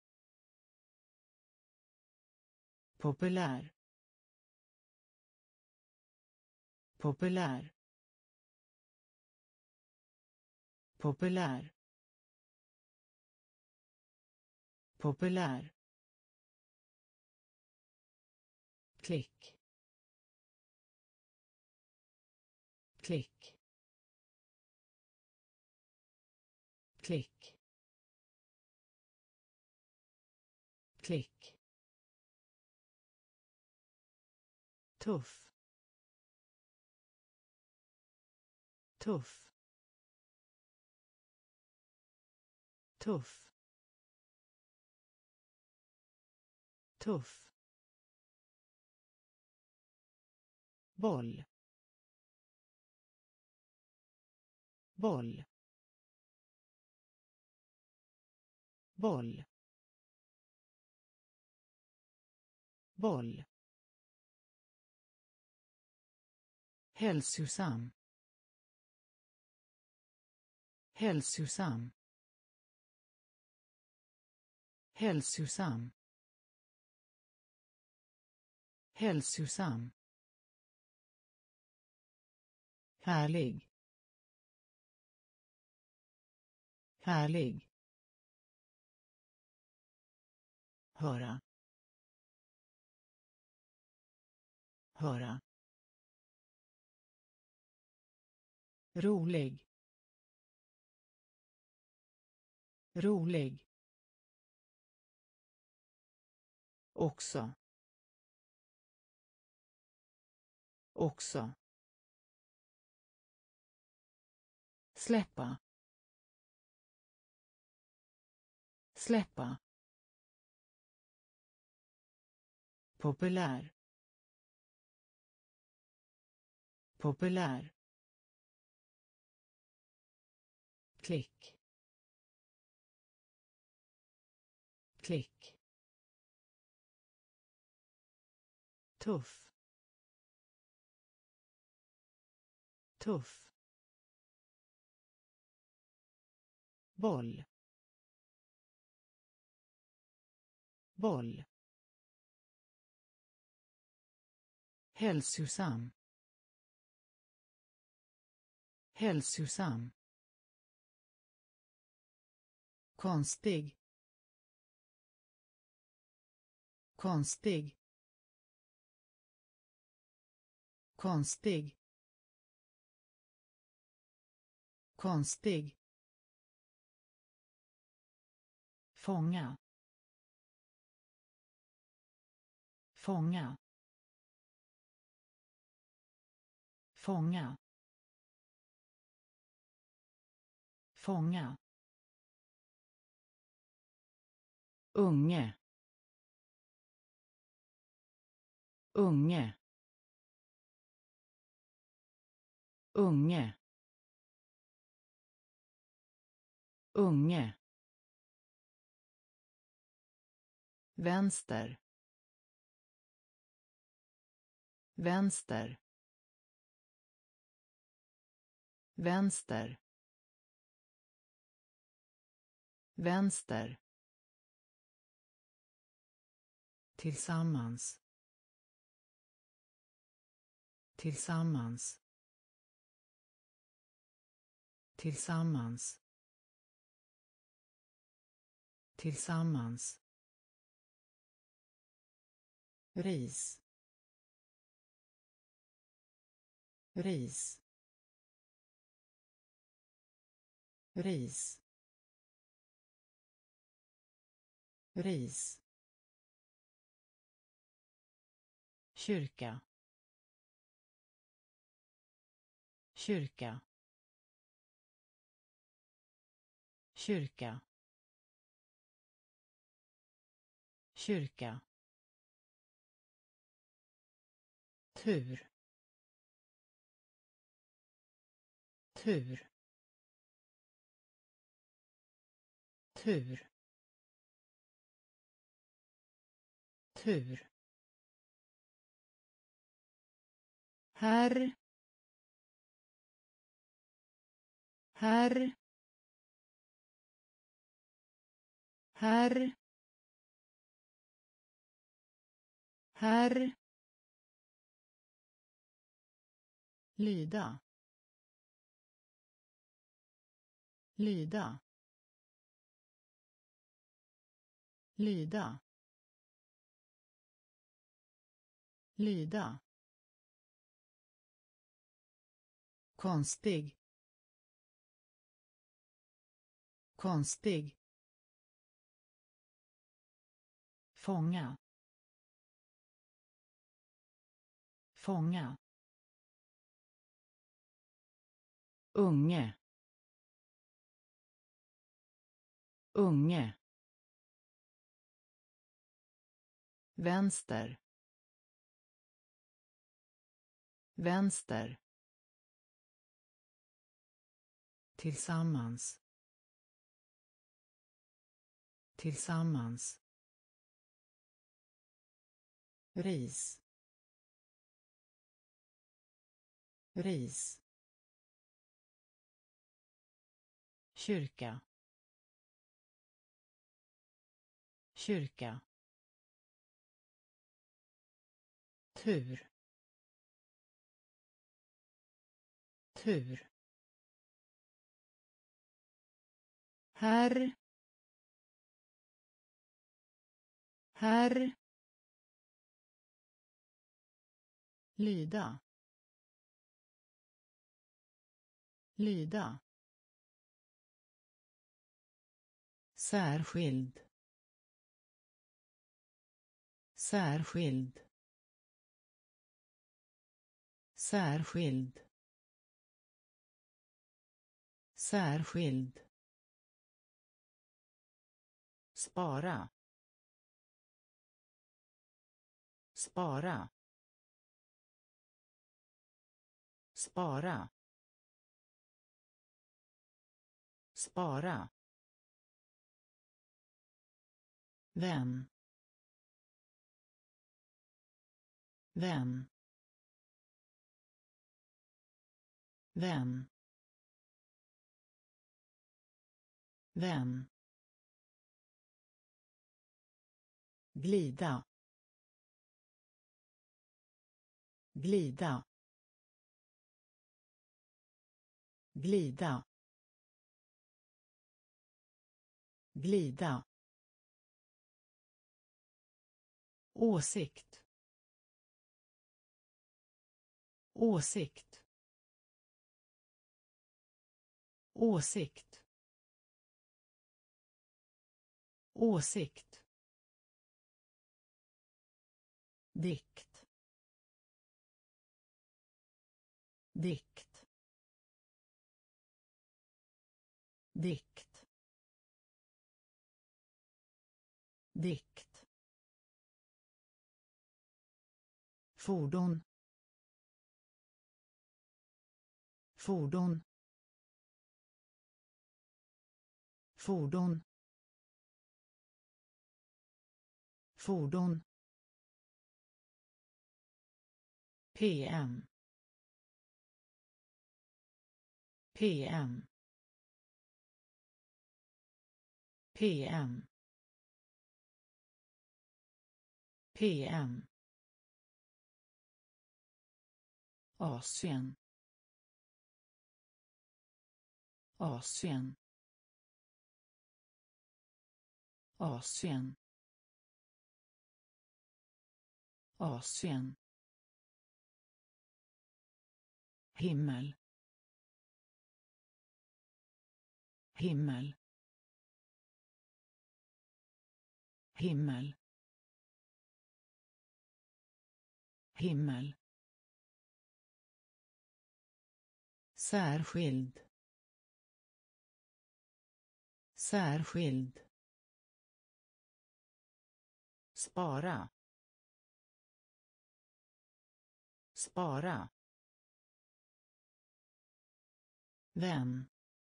populär, populär, populär, populär, klick, klick, klick, klick, tuff, tuff, tuff, tuff, boll, boll, boll, boll, hälsosam, hälsosam, hälsosam, hälsosam, härlig, härlig, höra, höra, rolig, rolig, också, också, släppa, släppa, populär, populär, klick, klick, tuff, tuff, boll, boll, hälsosam, hälsosam, konstig, konstig, konstig, konstig, fånga, fånga, fånga, fånga, unge, unge, unge, unge, vänster, vänster, vänster, vänster, tillsammans, tillsammans, tillsammans, tillsammans, ris, ris, ris, ris, kyrka, kyrka, kyrka, kyrka, tur, tur, tur, tur, herr, herr, herr, herr, lyda, lyda, lyda, lyda, konstig, konstig, fånga, fånga, unge, unge, vänster, vänster, tillsammans, tillsammans, ris, ris, kyrka, kyrka, tur, tur, herr, herr, lyda, lyda, särskild, särskild, särskild, särskild, spara, spara, spara, spara, vän, vän, vän, vän, glida, glida, glida, glida, åsikt, åsikt, åsikt, åsikt, dikt, dikt, dikt, dikt, fordon, fordon, fordon, fordon, P M, P M, P M, P M, Asien, Asien, Asien, Asien, himmel, himmel, himmel, himmel, särskild, särskild, spara, spara, vän,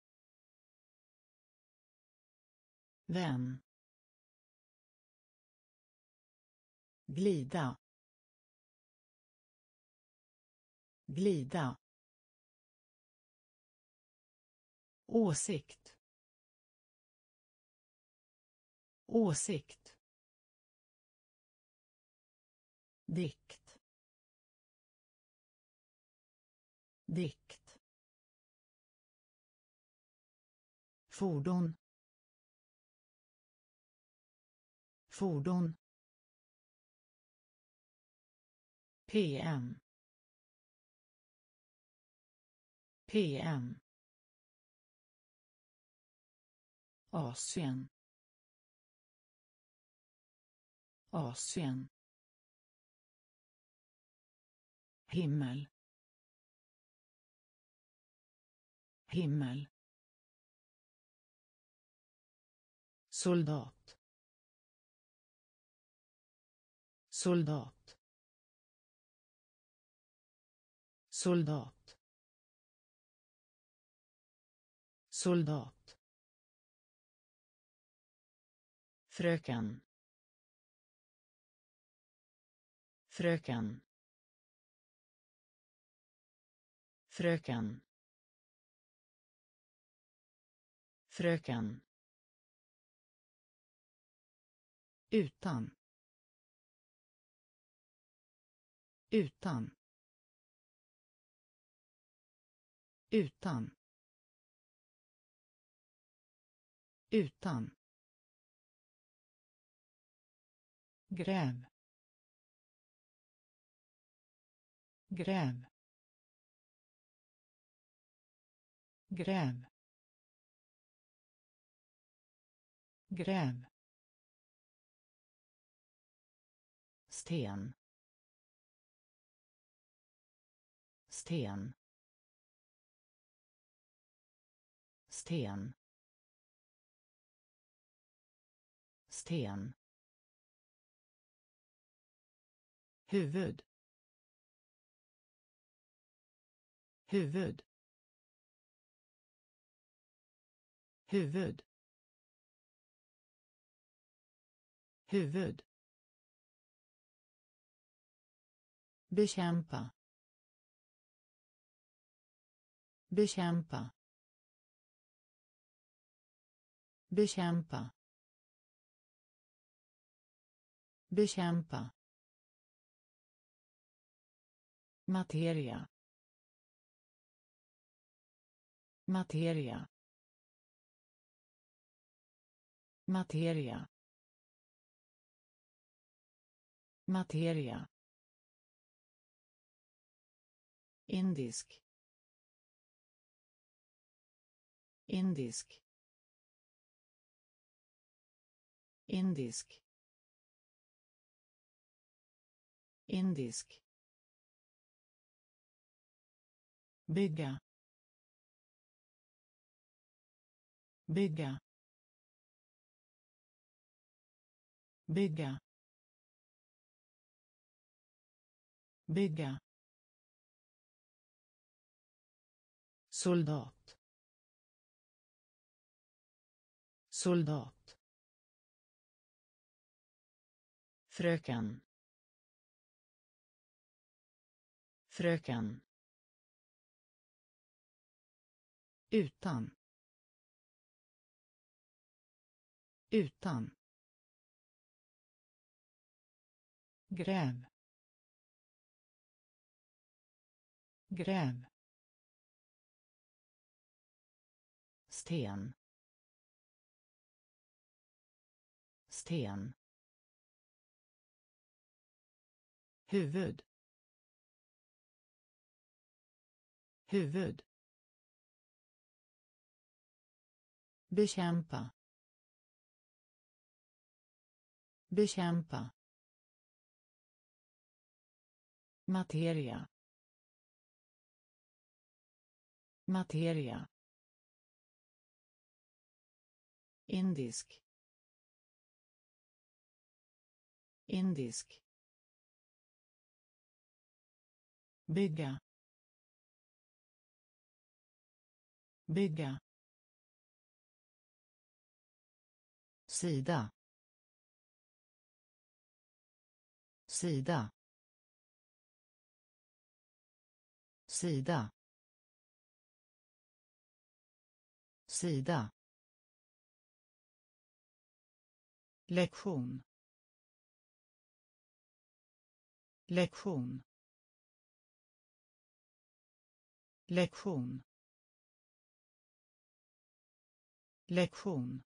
vän, glida, glida, åsikt, åsikt, dikt, dikt, fordon, fordon, P M, P M, Asien, Asien, himmel, himmel, soldat, soldat, soldat, soldat, fröken, fröken, fröken, fröken, utan, utan, utan, utan, gräv, gräv, gräv, gräv, sten, sten, sten, sten, huvud, huvud, huvud, huvud, bekämpa, bekämpa, bekämpa, bekämpa, materia, materia, materia, materia, indisk, indisk, indisk, indisk, bygga, bygga, bygga, bygga, soldat, soldat, fröken, fröken, utan, utan, gräv, gräv, sten, sten, huvud, huvud, bekämpa, bekämpa, materia, materia, indisk, indisk, bygga, bygga, sida, sida, sida, sida, lektion, lektion, lektion, lektion,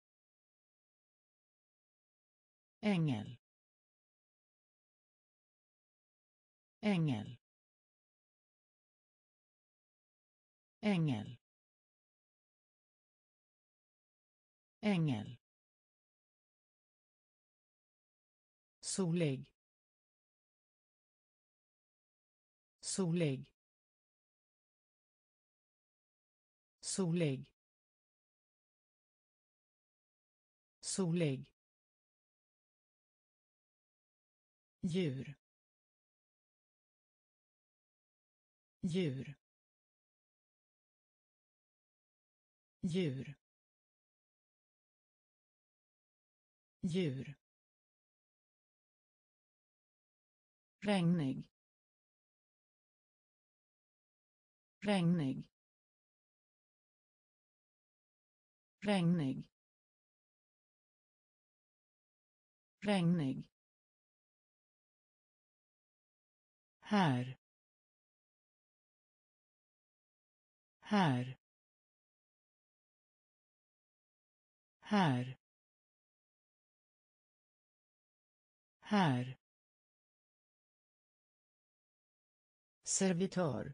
ängel, ängel, ängel, ängel, solig, solig, solig, solig, djur, djur, djur, djur, regnig, regnig, regnig, regnig, här, här, här, här, servitör,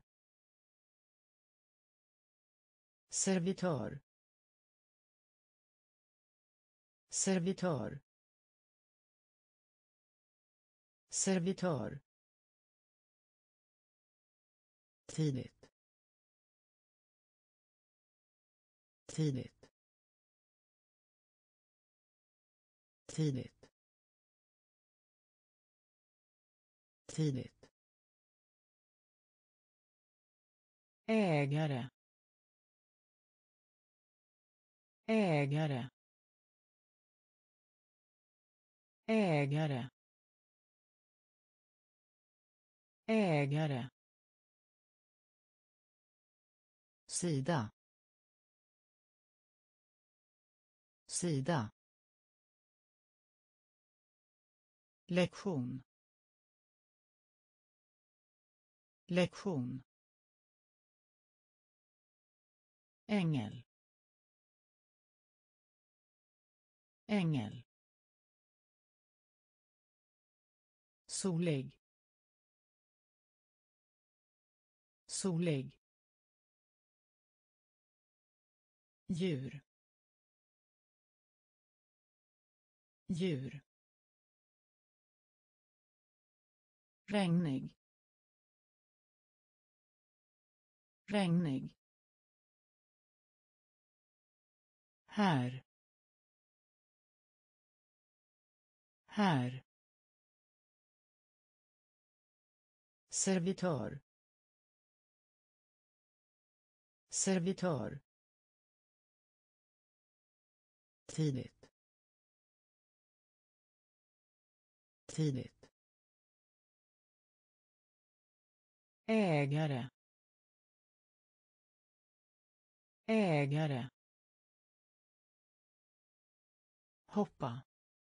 servitör, servitör, servitör, tidigt, tidigt, tidigt, tidigt, ägare, ägare, ägare, ägare, sida, sida, lektion, lektion, ängel, ängel, solig, solig, djur, djur, regnig, regnig, här, här, servitör, servitör, tidigt, tidigt, ägare, ägare, hoppa,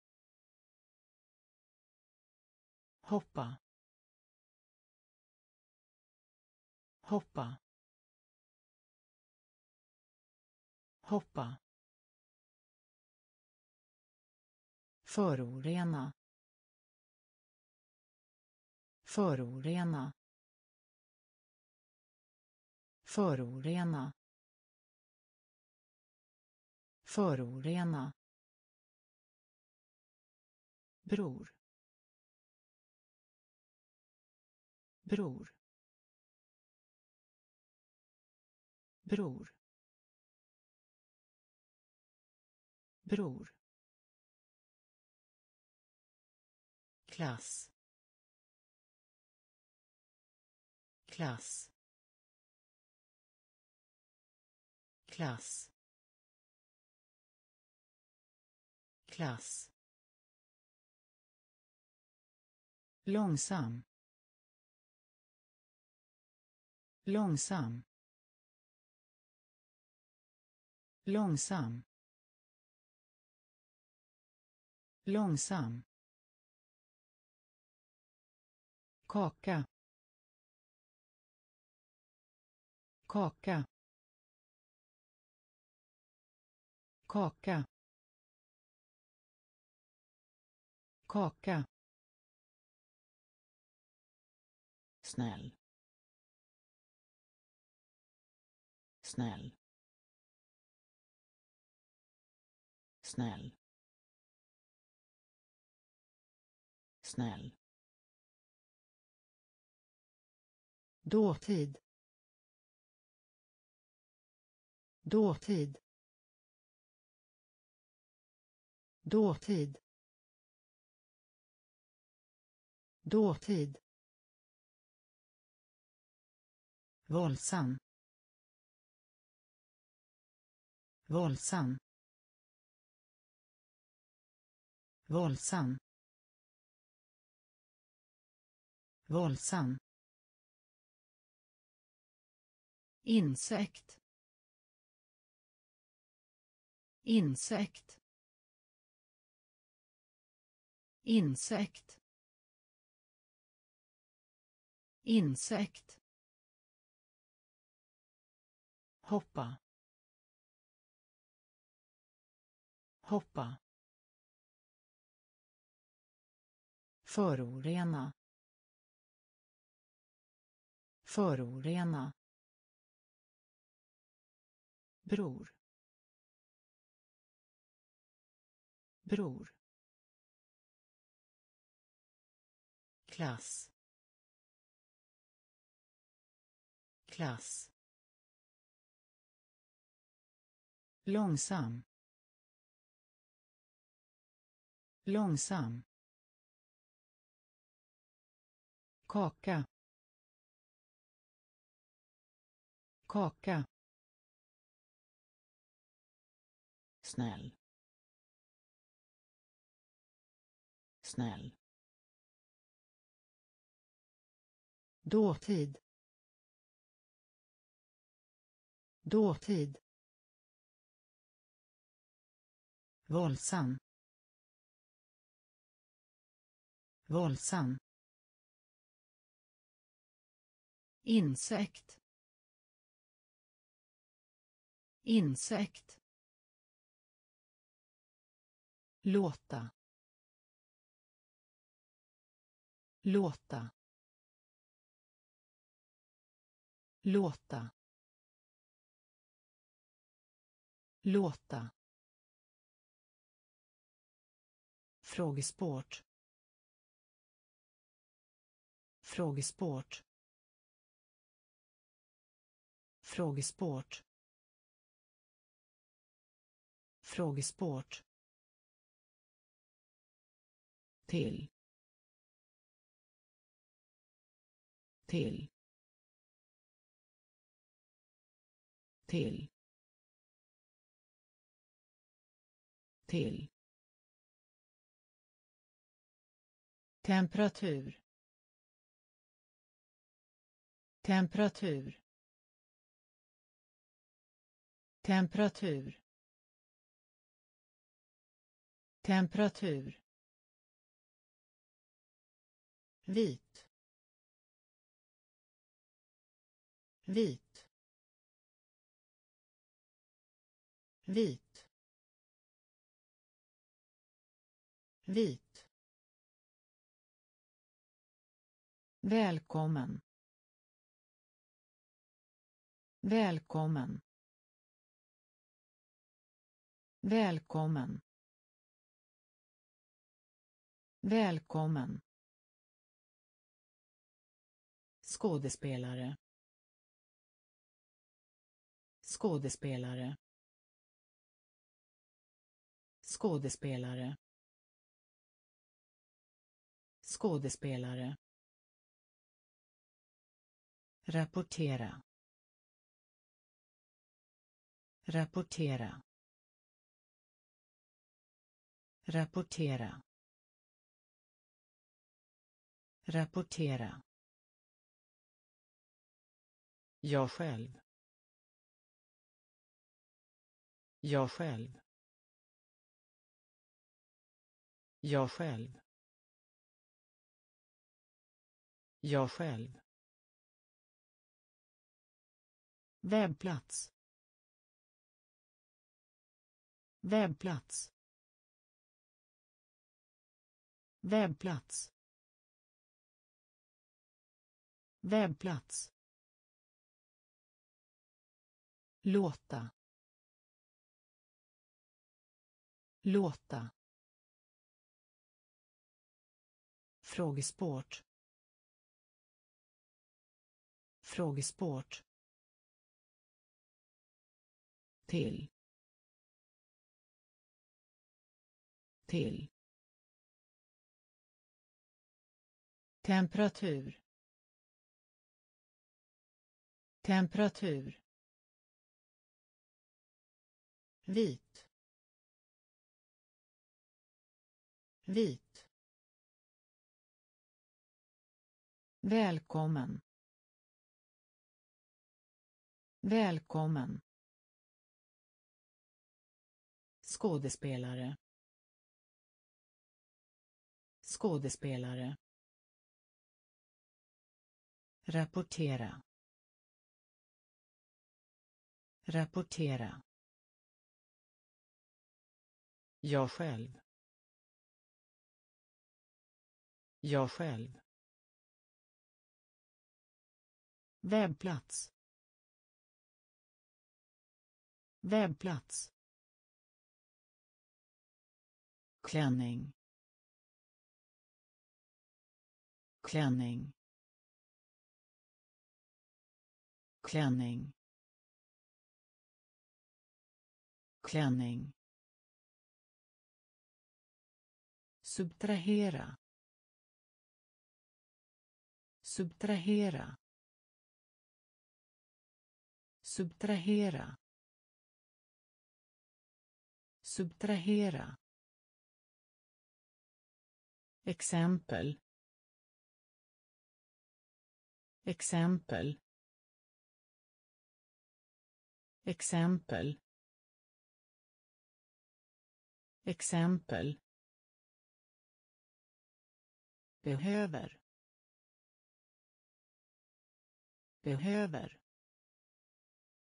hoppa, hoppa, hoppa, förorena, förorena, förorena, förorena, bror, bror, bror, bror, klass, klass, klass, klass, långsam, långsam, långsam, långsam, kaka, kaka, kaka, kaka, snäll, snäll, snäll, snäll, dåtid, dåtid, dåtid, dåtid, våldsam, våldsam, våldsam, våldsam, insekt, insekt, insekt, insekt, hoppa, hoppa, förorena, förorena, bror, bror, klass, klass, långsam, långsam, kaka, kaka, snäll, snäll, dåtid, dåtid, våldsam, våldsam, insekt, insekt, låta, låta, låta, låta, frågesport, frågesport, frågesport, frågesport, till, till, till, till, temperatur, temperatur, temperatur, temperatur, vit, vit, vit, vit, välkommen, välkommen, välkommen, välkommen, skådespelare, skådespelare, skådespelare, skådespelare, rapportera, rapportera, rapportera, rapportera, jag själv, jag själv, jag själv, jag själv, webbplats, webbplats, webbplats, webbplats, låta, låta, frågesport, frågesport, till, till, temperatur, temperatur, vit, vit, välkommen, välkommen, skådespelare, skådespelare, rapportera, rapportera, jag själv, jag själv, webbplats, webbplats, klänning, klänning, klänning, klänning, subtrahera, subtrahera, subtrahera, subtrahera, exempel, exempel, exempel, exempel, behöver, behöver,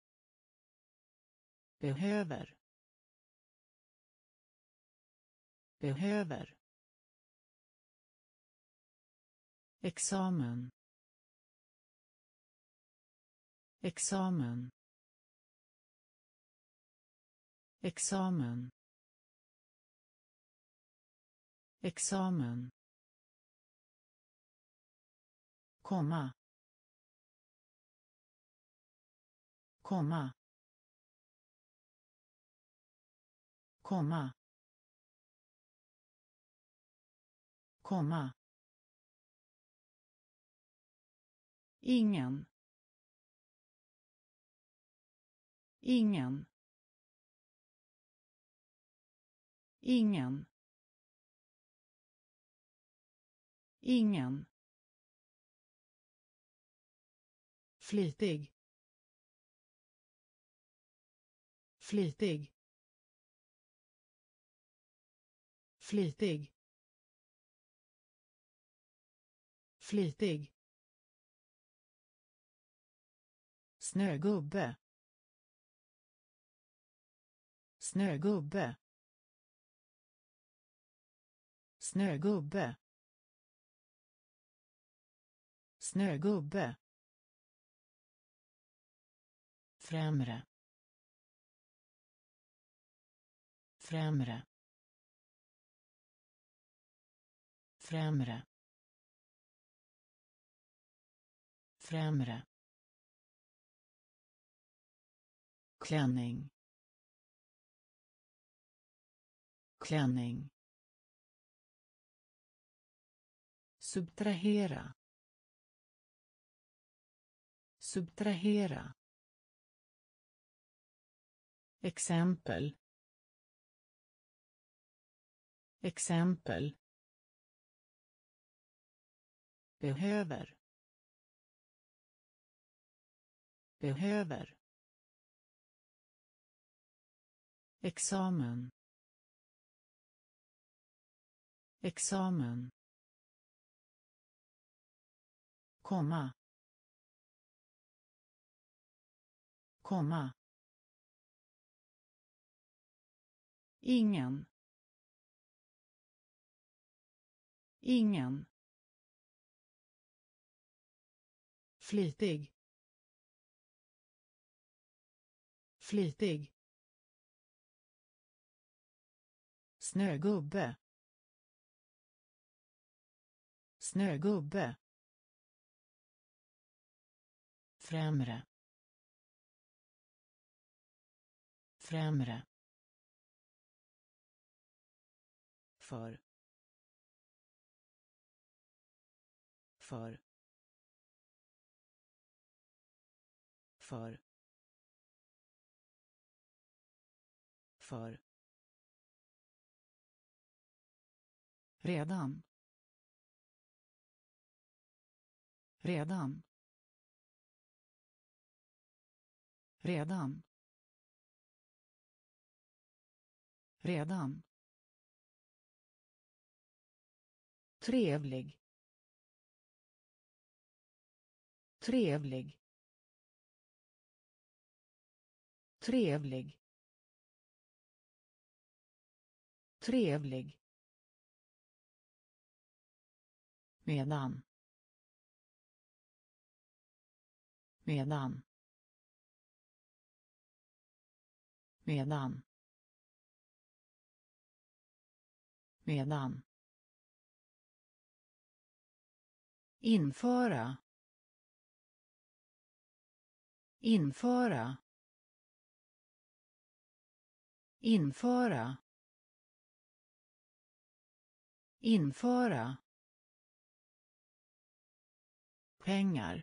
behöver, behöver examen examen examen examen komma komma komma komma ingen ingen ingen ingen flitig flitig flitig flitig snögubbe snögubbe snögubbe snögubbe främre främre främre främre klänning klänning subtrahera subtrahera exempel exempel behöver behöver examen examen komma komma ingen ingen flitig flitig snögubbe snögubbe främre främre för för för för redan redan redan redan trevlig trevlig trevlig trevlig medan medan medan medan införa införa införa införa pengar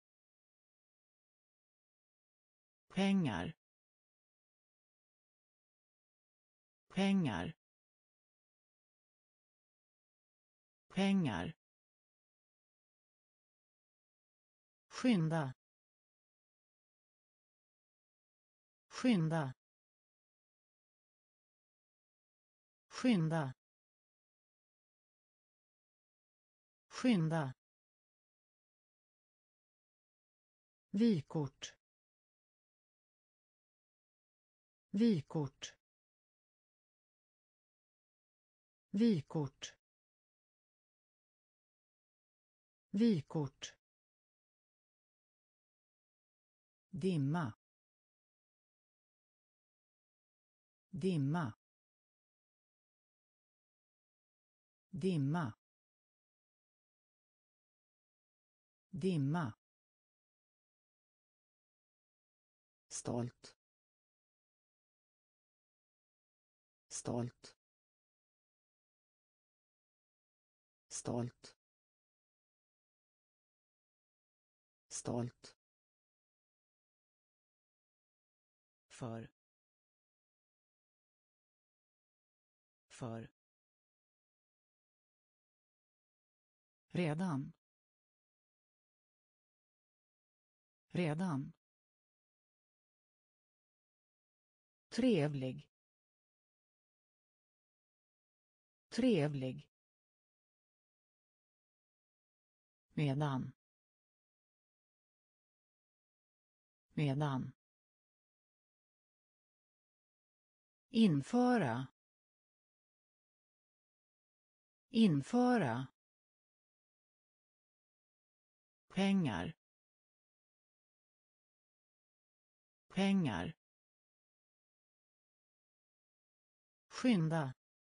pengar pengar pengar skynda skynda skynda skynda vykort vykort Vykort. Vykort. Dimma. Dimma. Dimma. Dimma. Stolt. Stolt. Stolt. Stolt. För. För. Redan. Redan. Trevlig. Trevlig. Medan. Medan. Införa. Införa. Pengar. Pengar. Skynda.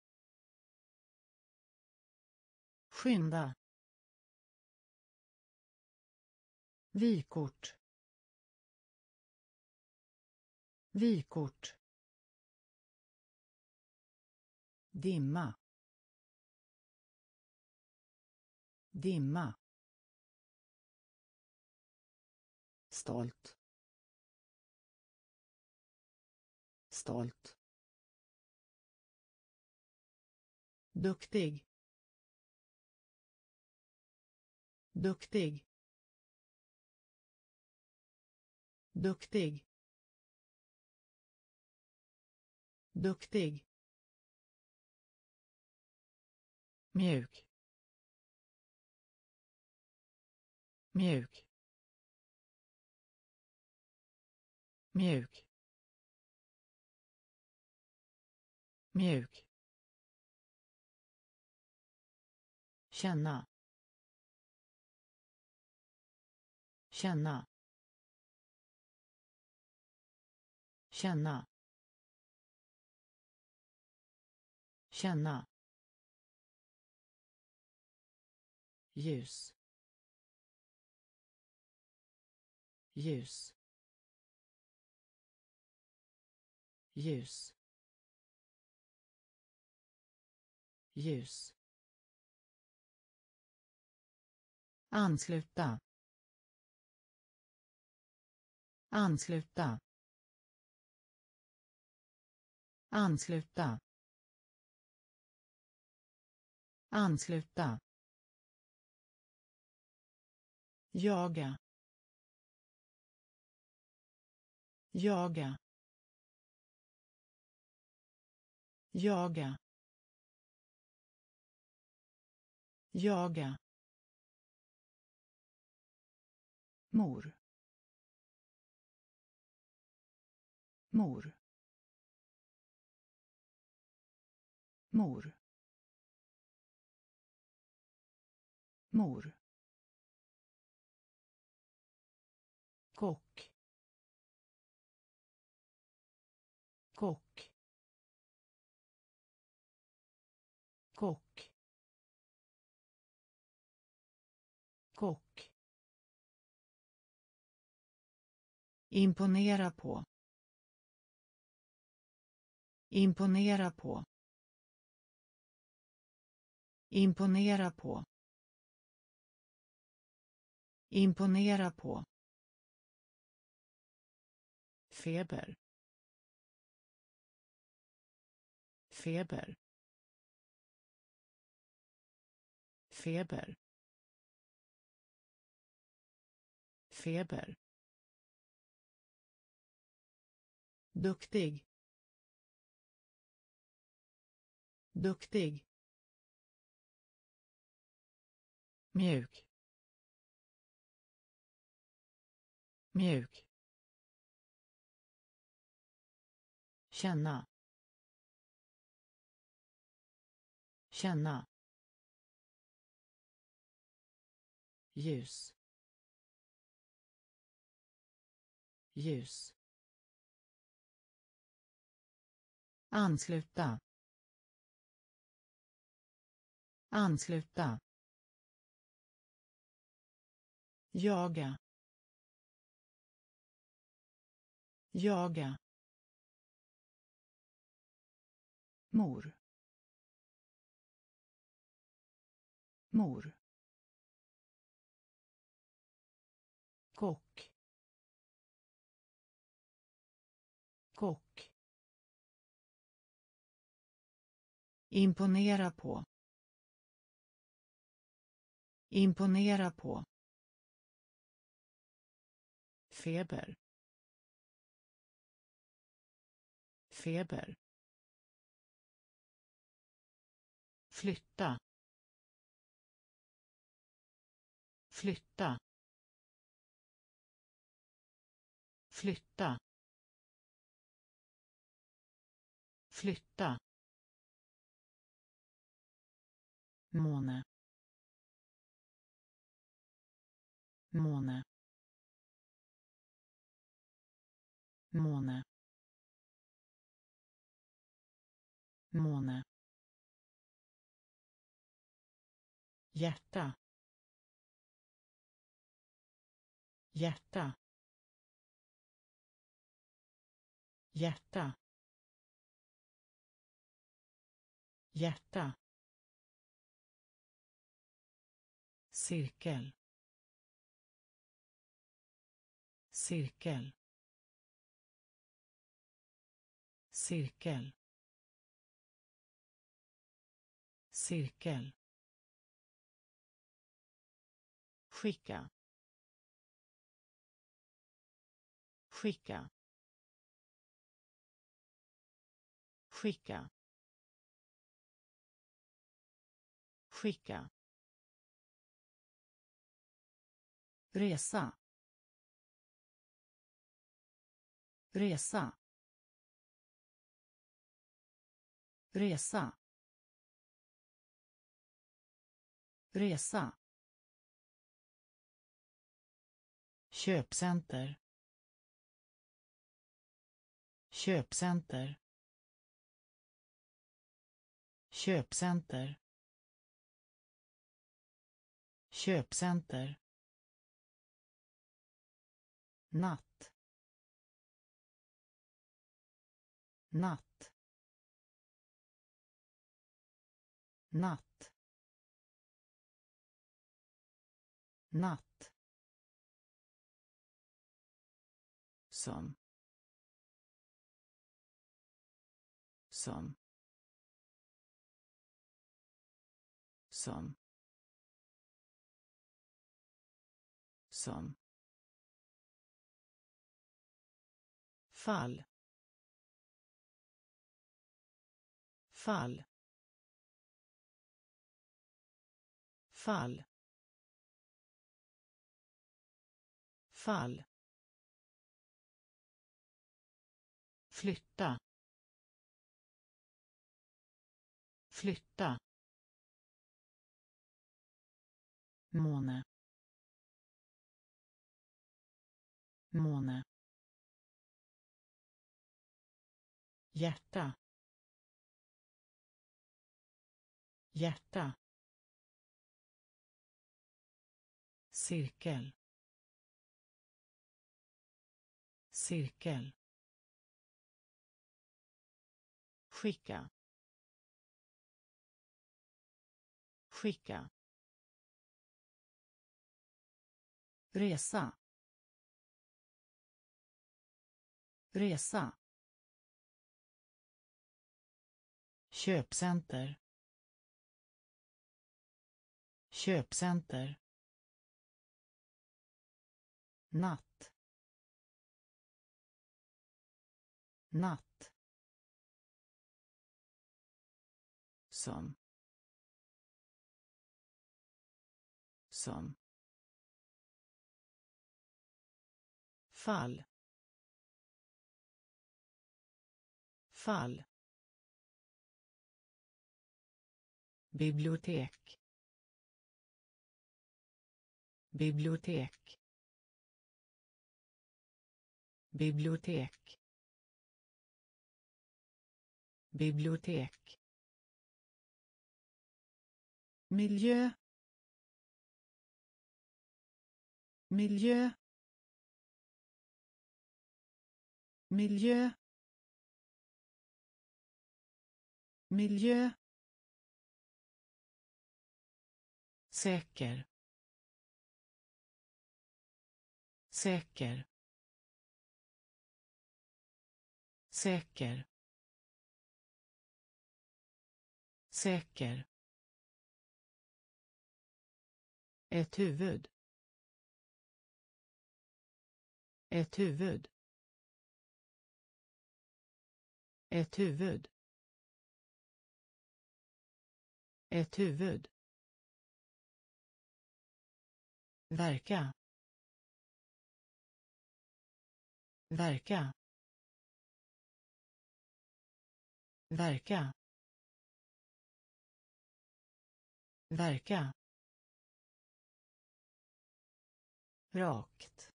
Skynda. Vykort. Vykort. Dimma. Dimma. Stolt. Stolt. Duktig. Duktig. Duktig. Duktig. Mjuk. Mjuk. Mjuk. Mjuk. Känna. Känna. Känna. Känna. Ljus. Ljus. Ljus. Ljus. Ansluta. Ansluta. Ansluta. Ansluta. Jaga. Jaga. Jaga. Jaga. Mor. Mor. Mor. Mor. Kock. Kock. Kock. Kock. Imponera på. Imponera på. Imponera på. Imponera på. Feber. Feber. Feber. Feber. Duktig. Duktig. Mjuk. Mjuk. Känna. känna, ljus, ljus, ansluta, ansluta, jaga, jaga, mor, mor, kock, kock, imponera på, imponera på, feber, feber, flytta, flytta, flytta, flytta, måne, måne, måne, måne, hjärta, hjärta, hjärta, hjärta, cirkel, cirkel, cirkel, cirkel, skicka, skicka, skicka, skicka, resa, resa, resa, resa, köpcenter, köpcenter, köpcenter, köpcenter, natt, natt, natt, natt, som, som, som, som, fall, fall, fall, fall, flytta, flytta, måne, måne, hjärta, hjärta, cirkel, cirkel, skicka, skicka, resa, resa, köpcenter, köpcenter, natt, natt, som, som, fall, fall, bibliotek, bibliotek, bibliotek, bibliotek, miljö, miljö, miljö, miljö, säker, säker, säker, säker, ett huvud, ett huvud, ett huvud, ett huvud, verka, verka, verka, verka, rakt,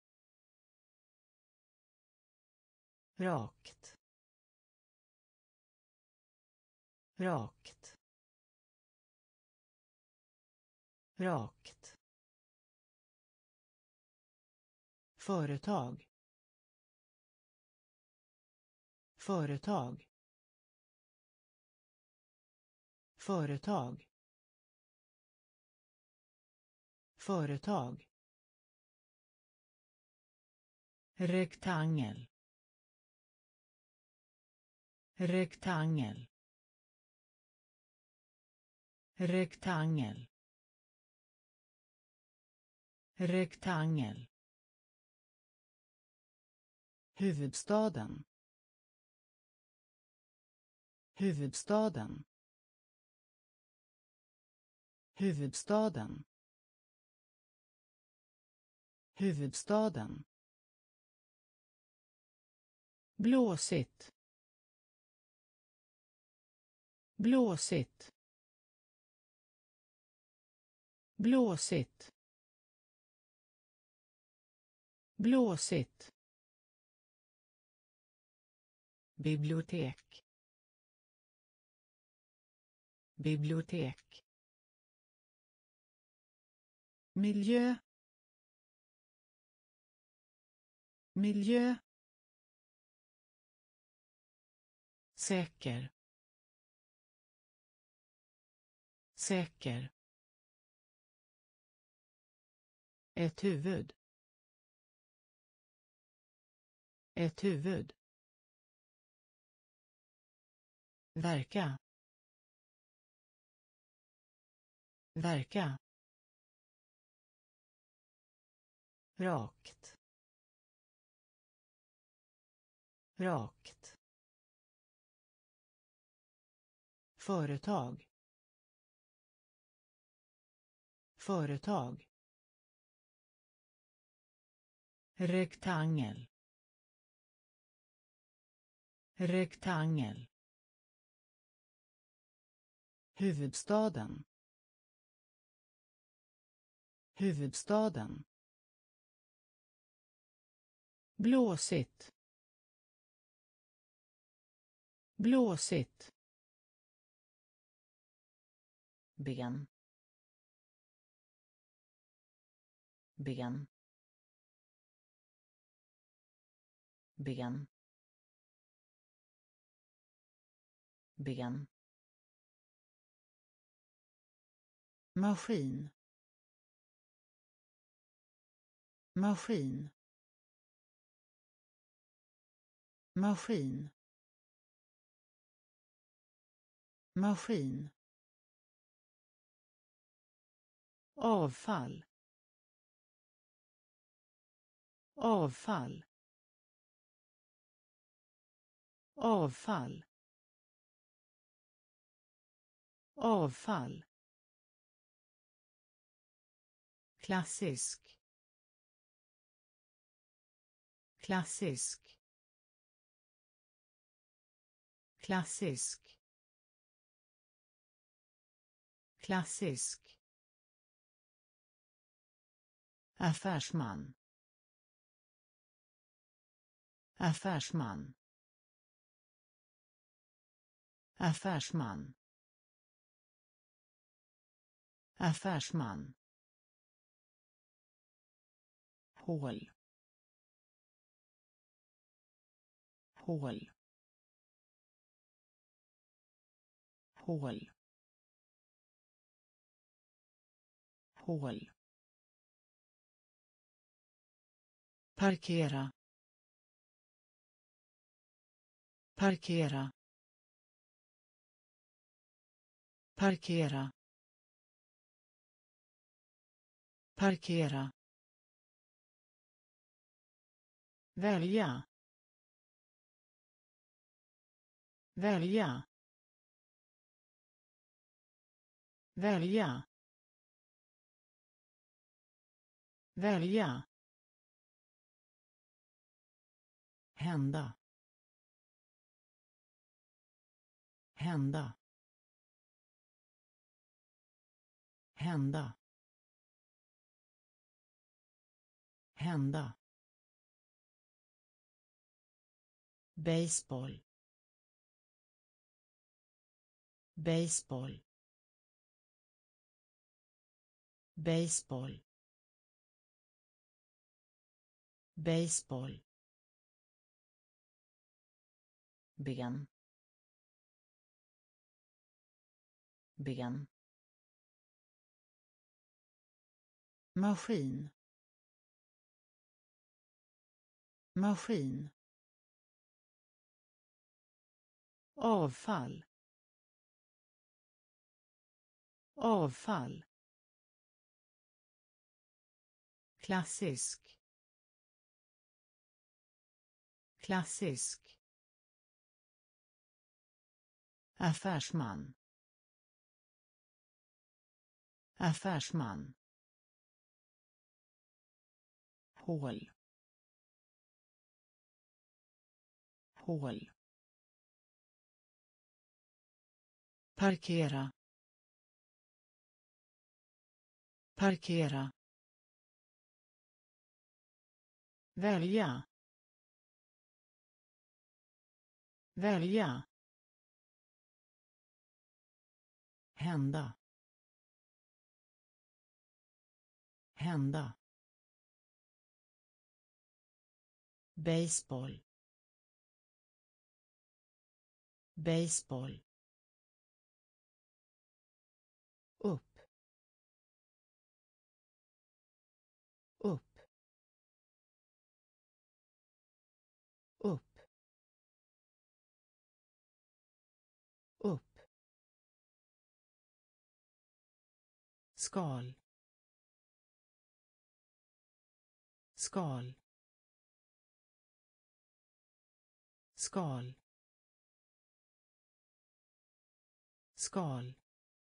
rakt, rakt, rakt, företag, företag, företag, företag, rektangel, rektangel, rektangel, rektangel, huvudstaden, huvudstaden, huvudstaden, huvudstaden, blåsigt, blåsigt, blåsigt, blåsigt, bibliotek, bibliotek, miljö, miljö, säker, säker, ett huvud, ett huvud, verka, verka, rakt, rakt, företag, företag, rektangel, rektangel, huvudstaden, huvudstaden, blåsigt, blåsigt, ben, ben, ben, ben, maskin, maskin, maskin, maskin, avfall, avfall, avfall, avfall, klassisk, klassisk, klassisk, klassisk, affärsman, affärsman, affärsman, affärsman, hål, hål, hål, hål, parkera, parkera, parkera, parkera, välja, välja, välja, välja, hända, hända, hända, hända, baseball, baseball, baseball, baseball, ben, ben, maskin, maskin, avfall, avfall, klassisk, klassisk, affärsman, affärsman, hål, hål, parkera, parkera, välja, välja, hända, hända, baseball, baseball, upp, upp, upp, upp, skal, skal, skal, skal,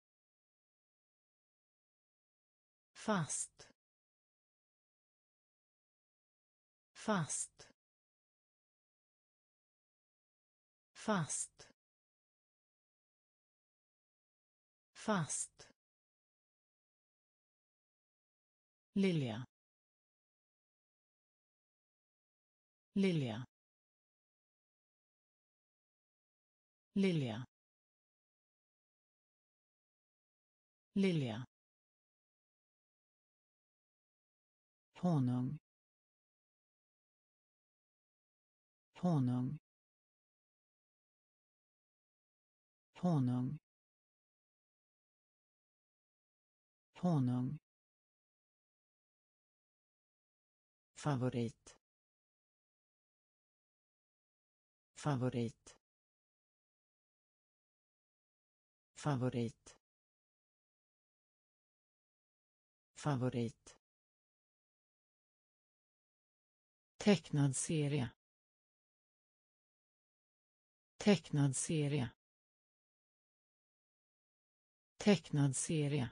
fast, fast, fast, fast, Lilja, Lilja, Lilja, Lilja, honung, honung, honung, honung, favorit, favorit, favorit, favorit, tecknad serie, tecknad serie, tecknad serie,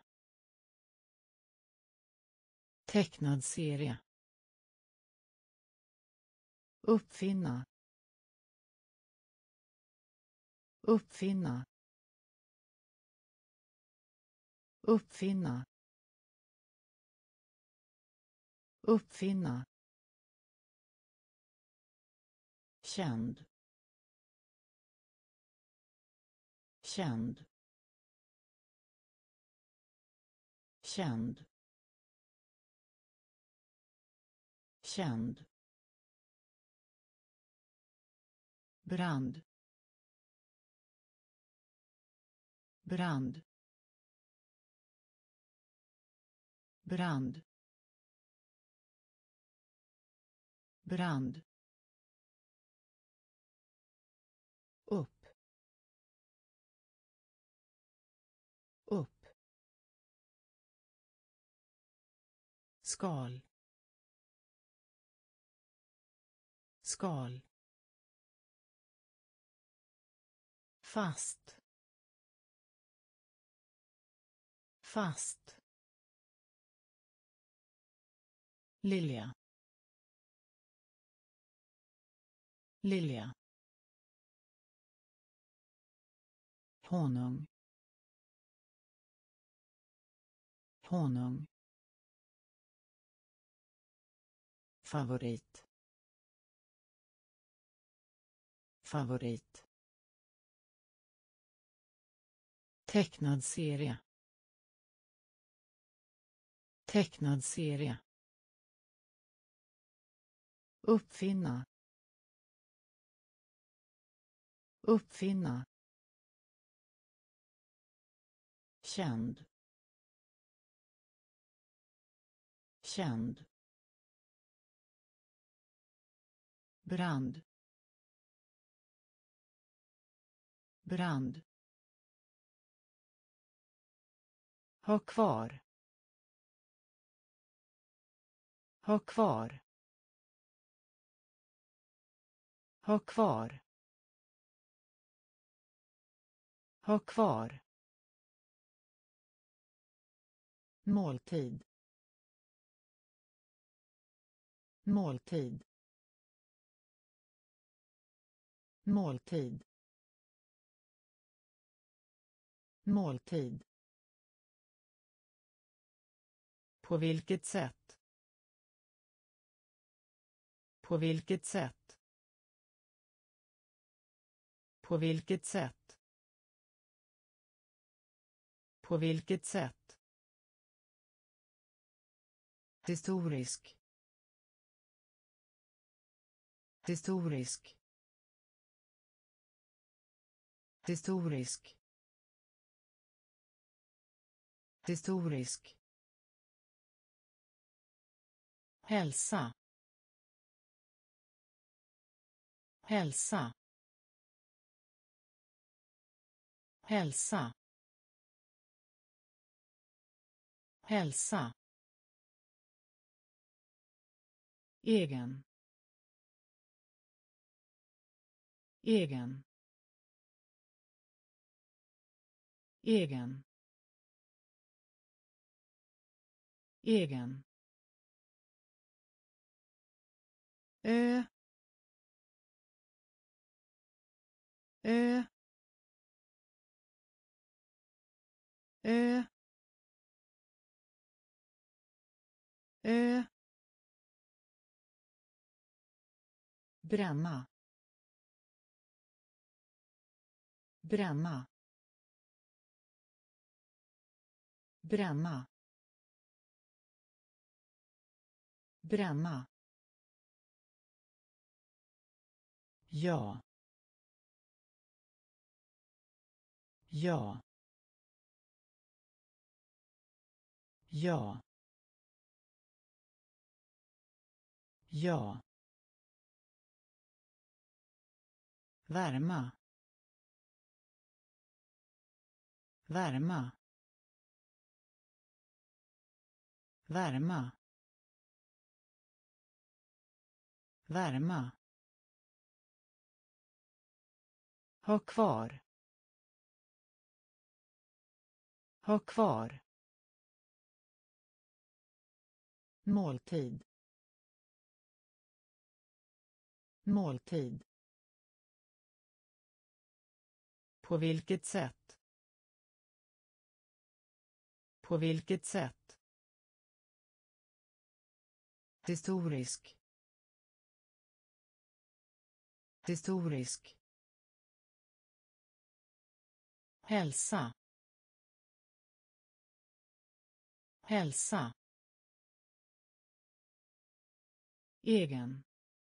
tecknad serie, uppfinna, uppfinna, uppfinna, uppfinna, känd, känd, känd, känd, brand, brand, brand, brand, upp, upp, skal, skal, fast, fast, Lilja, Lilja, honung, honung, favorit, favorit, tecknad serie, tecknad serie, uppfinna, uppfinna, känd, känd, brand, brand, ha kvar, ha kvar, ha kvar, ha kvar, måltid, måltid, måltid, måltid, på vilket sätt, på vilket sätt, på vilket sätt, på vilket sätt, historisk, historisk, historisk, historisk, hälsa, hälsa, hälsa, hälsa, egen, egen, egen, egen, ö, ö, ö, ö, bränna, bränna, bränna, bränna, ja, ja, ja, ja, värma, värma, värma, värma, ha kvar, ha kvar, måltid, måltid, på vilket sätt, På vilket sätt? Historisk. Historisk. Hälsa. Hälsa. Egen.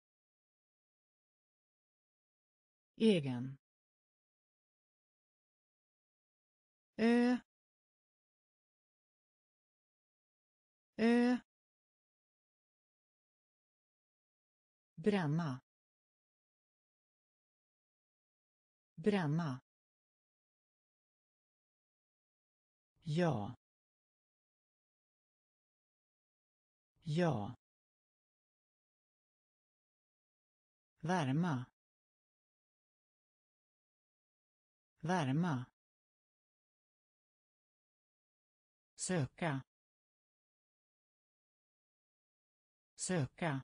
Egen. Ö. Ö. Bränna. Bränna. Ja. Ja. Värma. Värma. Söka. Söka.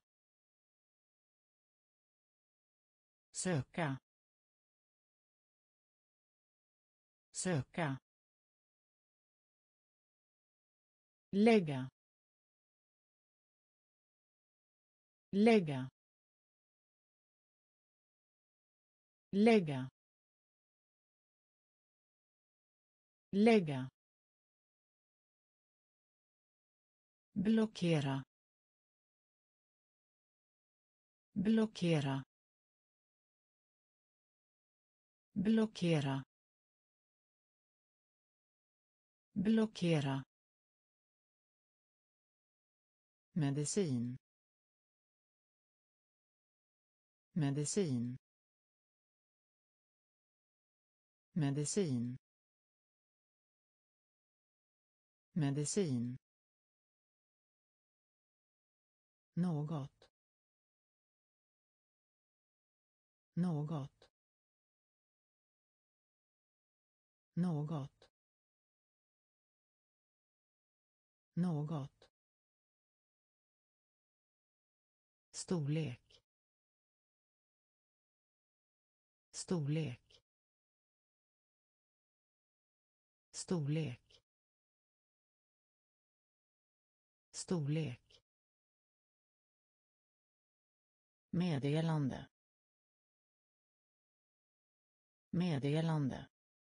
Söka. Söka. Lägga. Lägga. Lägga. Lägga. Blockera. Blockera. Blockera. Blockera. Medicin. Medicin. Medicin. Medicin. Något. Något. Något. Något. Storlek. Storlek. Storlek. Storlek. Meddelande. Meddelande.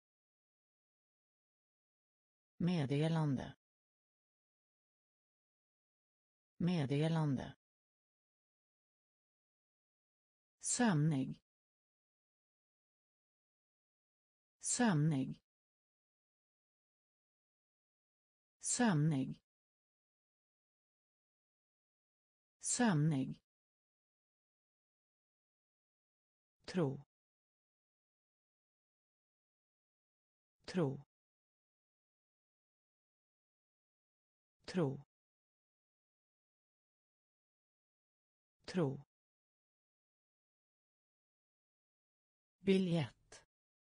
Meddelande. Meddelande. Sömnig. Sömnig. Sömnig. Sömnig. Tro. Tro. Tro. Tro. Biljett.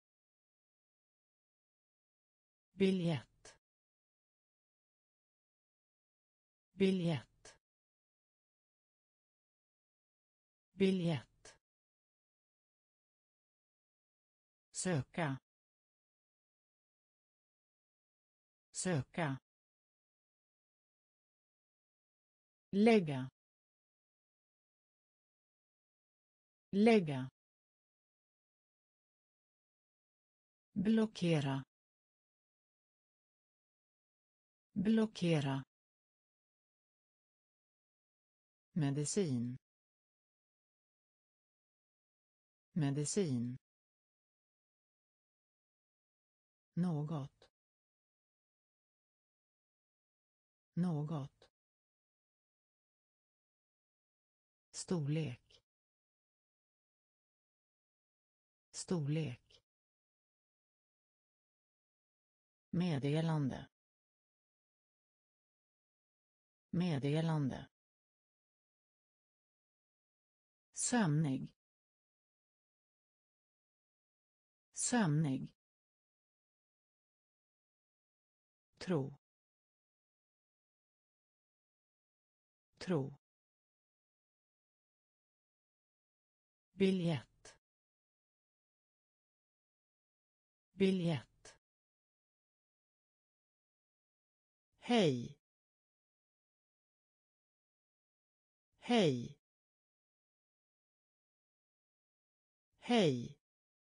Biljett. Biljett. Biljett. Söka. Söka. Lägga. Lägga. Blockera. Blockera. Medicin. Medicin. Något. Något. Storlek. Storlek. Meddelande. Meddelande. Sömnig. Sömnig. Tro. Tro. Biljett. Biljett. Hej. Hej. Hej.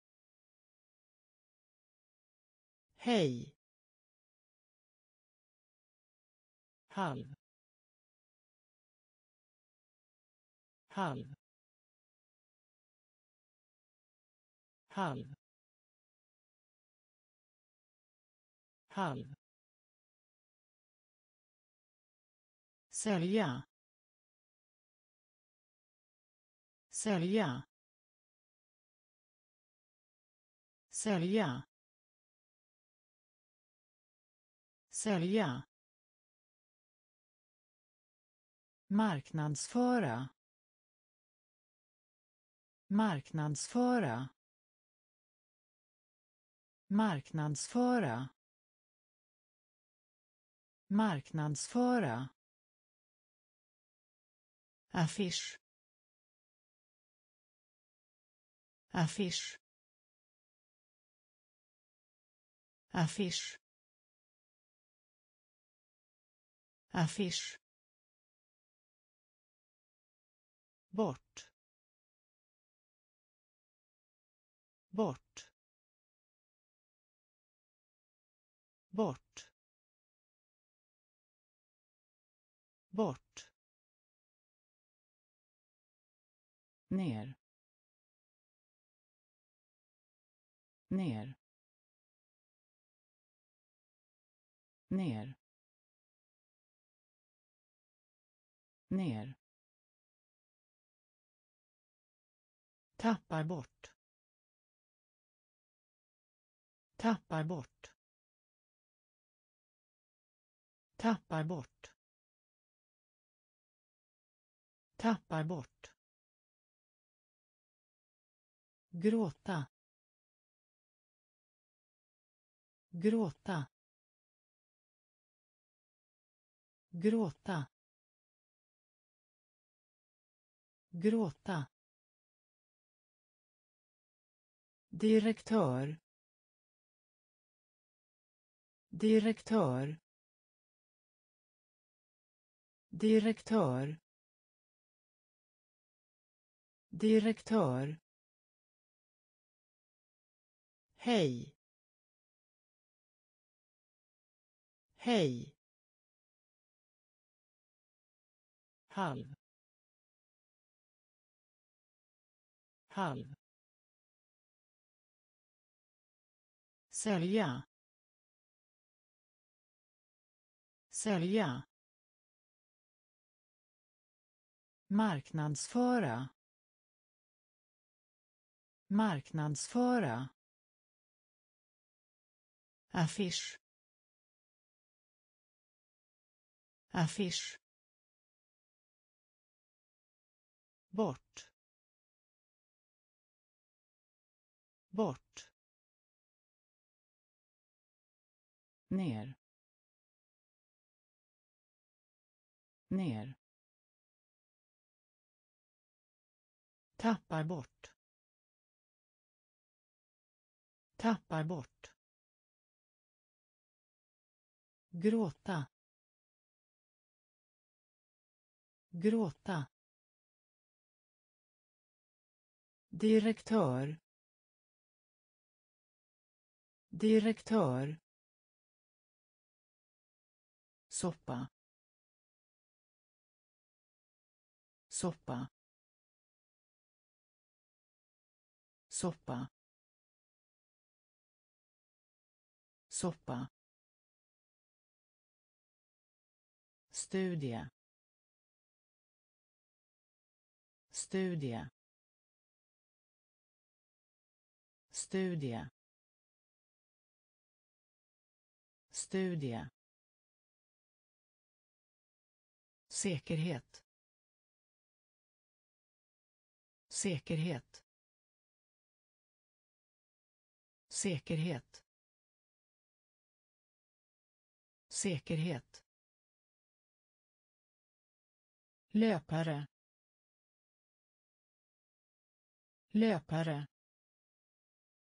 Hej. Halv. Halv. Halv. Halv. Sälja. Sälja. Sälja. Sälja. Marknadsföra. Marknadsföra. Marknadsföra. Marknadsföra. Affisch. Affisch. Affisch. Affisch. Bort. Bort. Bort. Bort. Ner. Ner. Ner. Ner. Tappar bort. Tappar bort. Tappar bort. Tappar bort. Gråta. Gråta. Gråta. Gråta. Direktör. Direktör. Direktör. Direktör. Hej. Hej. Halv. Halv. Sälja. Sälja. Marknadsföra. Marknadsföra. Affisch. Affisch. Bort. Bort. Ner. Ner. Tappar bort. Tappar bort. Gråta. Gråta. Direktör. Direktör. Soppa. Soppa. Soppa. Soppa. Studie. Studie. Studie. Studie. Säkerhet. Säkerhet. Säkerhet. Säkerhet. Löpare. Löpare.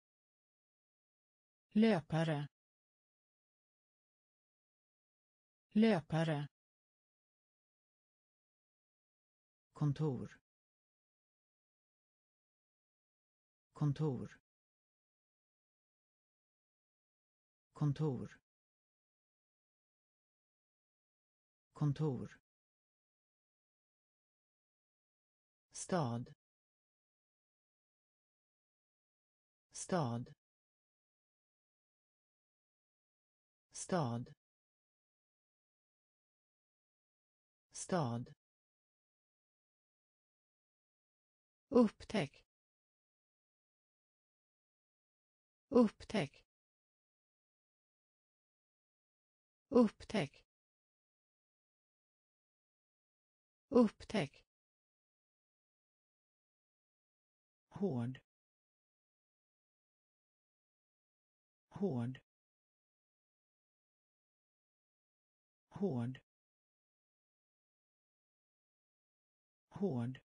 Löpare. löpare, kontor, kontor, kontor, kontor, stad, stad, stad, stad, upptäck, upptäck, upptäck, upptäck, hård, hård, hård, hård,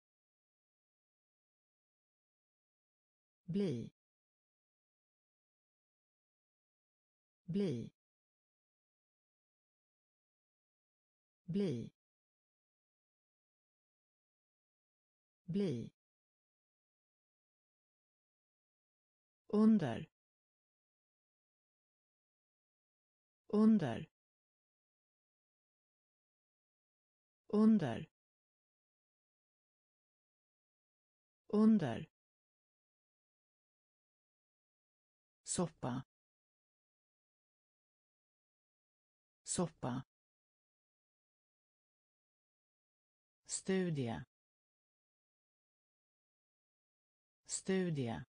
bli, bli, bli, bli, under, under, under, under, soppa, soppa, studie, studie,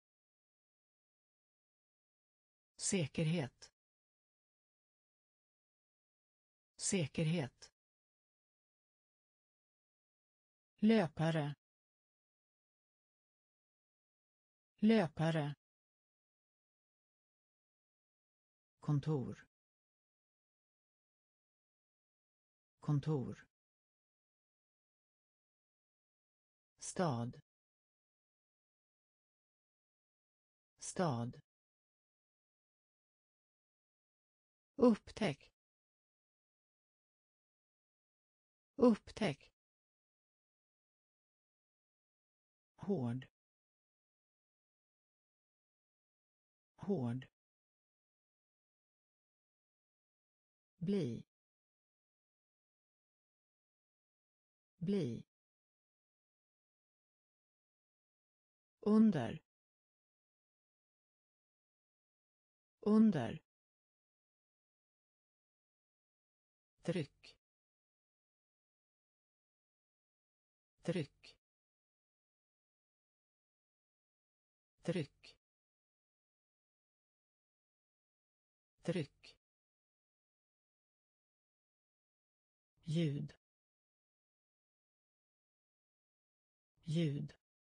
säkerhet, säkerhet, löpare, löpare, kontor, kontor, stad, stad, upptäck, upptäck, hård, hård, bli, bli, under, under, tryck, tryck, tryck, tryck, ljud, ljud,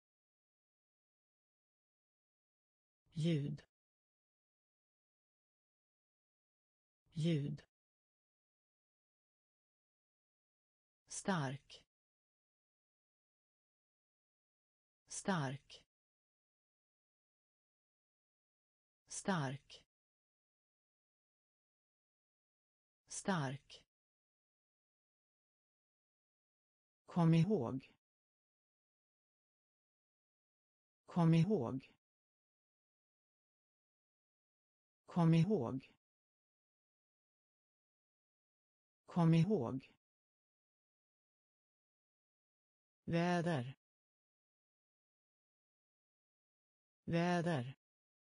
ljud, ljud, stark, stark, stark, stark, kom ihåg, kom ihåg, kom ihåg, kom ihåg, väder, väder,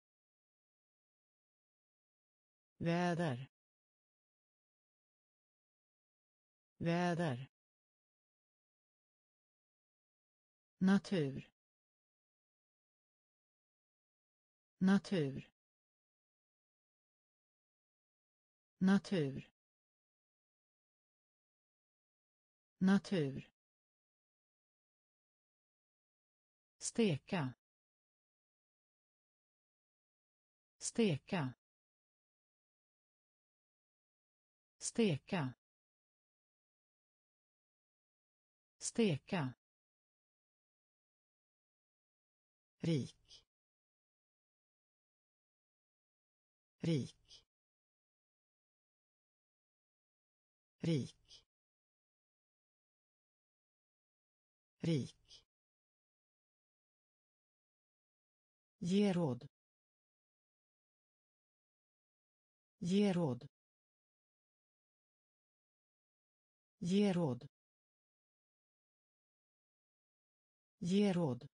väder, väder, natur, natur, natur, natur, steka, steka, steka, steka, rik, rik, rik, rik, ge råd, ge råd, ge råd, ge råd,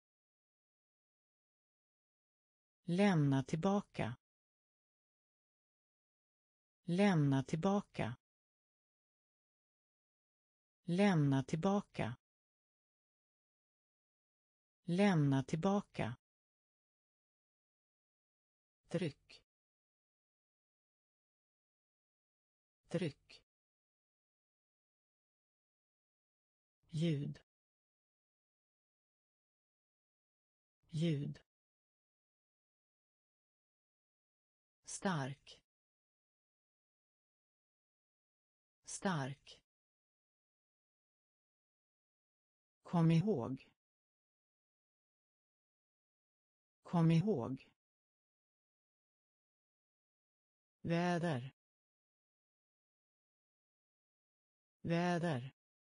lämna tillbaka, lämna tillbaka, lämna tillbaka, lämna tillbaka, tryck, tryck, ljud, ljud, stark, stark, kom ihåg, kom ihåg, väder, väder,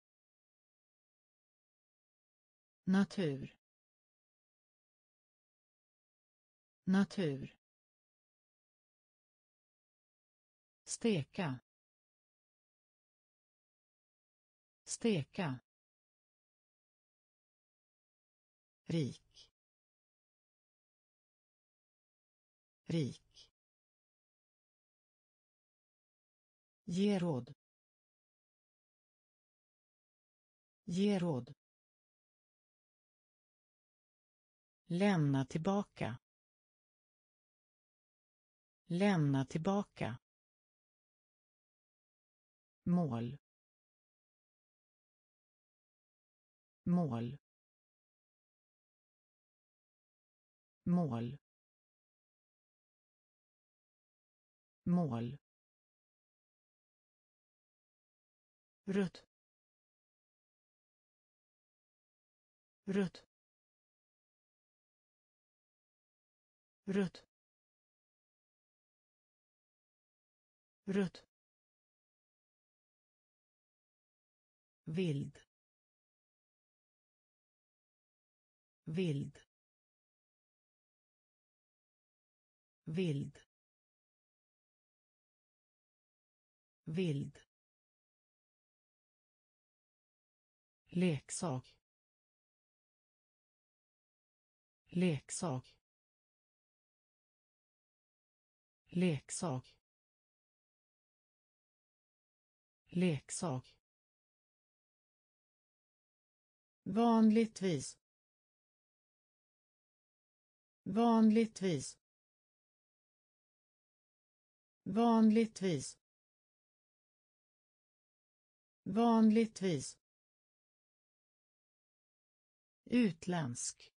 natur, natur, steka, steka, rik, rik, ge råd, ge råd, lämna tillbaka, lämna tillbaka, mål, mål, mål, mål, rött, rött, rött, rött, vild, vild, vild, vild, leksak, leksak, leksak, leksak, vanligtvis, vanligtvis, vanligtvis, vanligtvis, utländsk,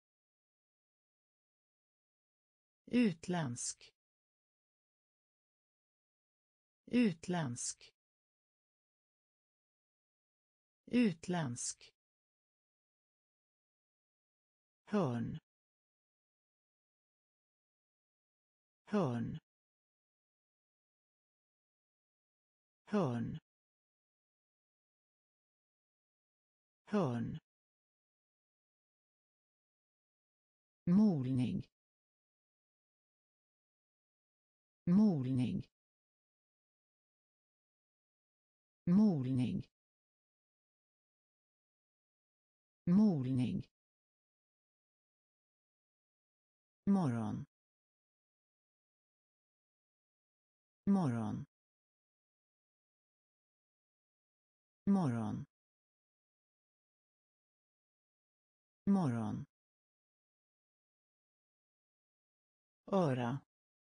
utländsk, utländsk, utländsk, hörn, hörn, hörn, hörn, molning, molning, molning, molning, morgon, morgon, morgon, morgon, öra,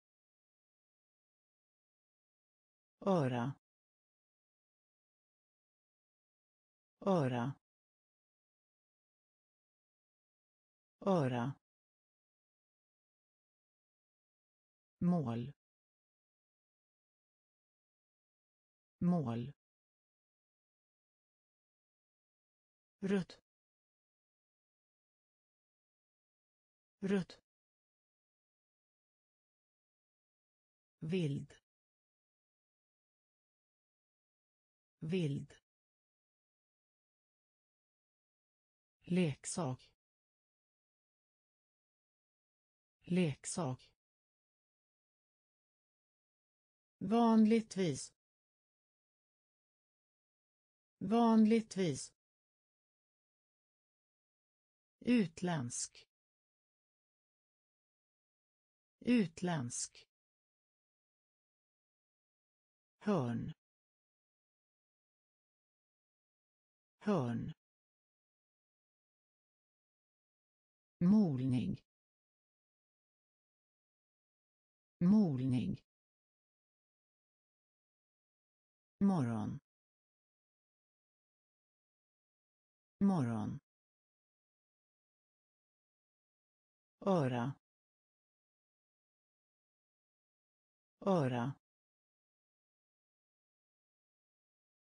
öra, öra, öra, mål, mål, rött, rött, vild, vild, leksak, leksak, vanligtvis, vanligtvis, utländsk, utländsk, hörn, hörn, molning, molning, morgon, morgon, öra, öra,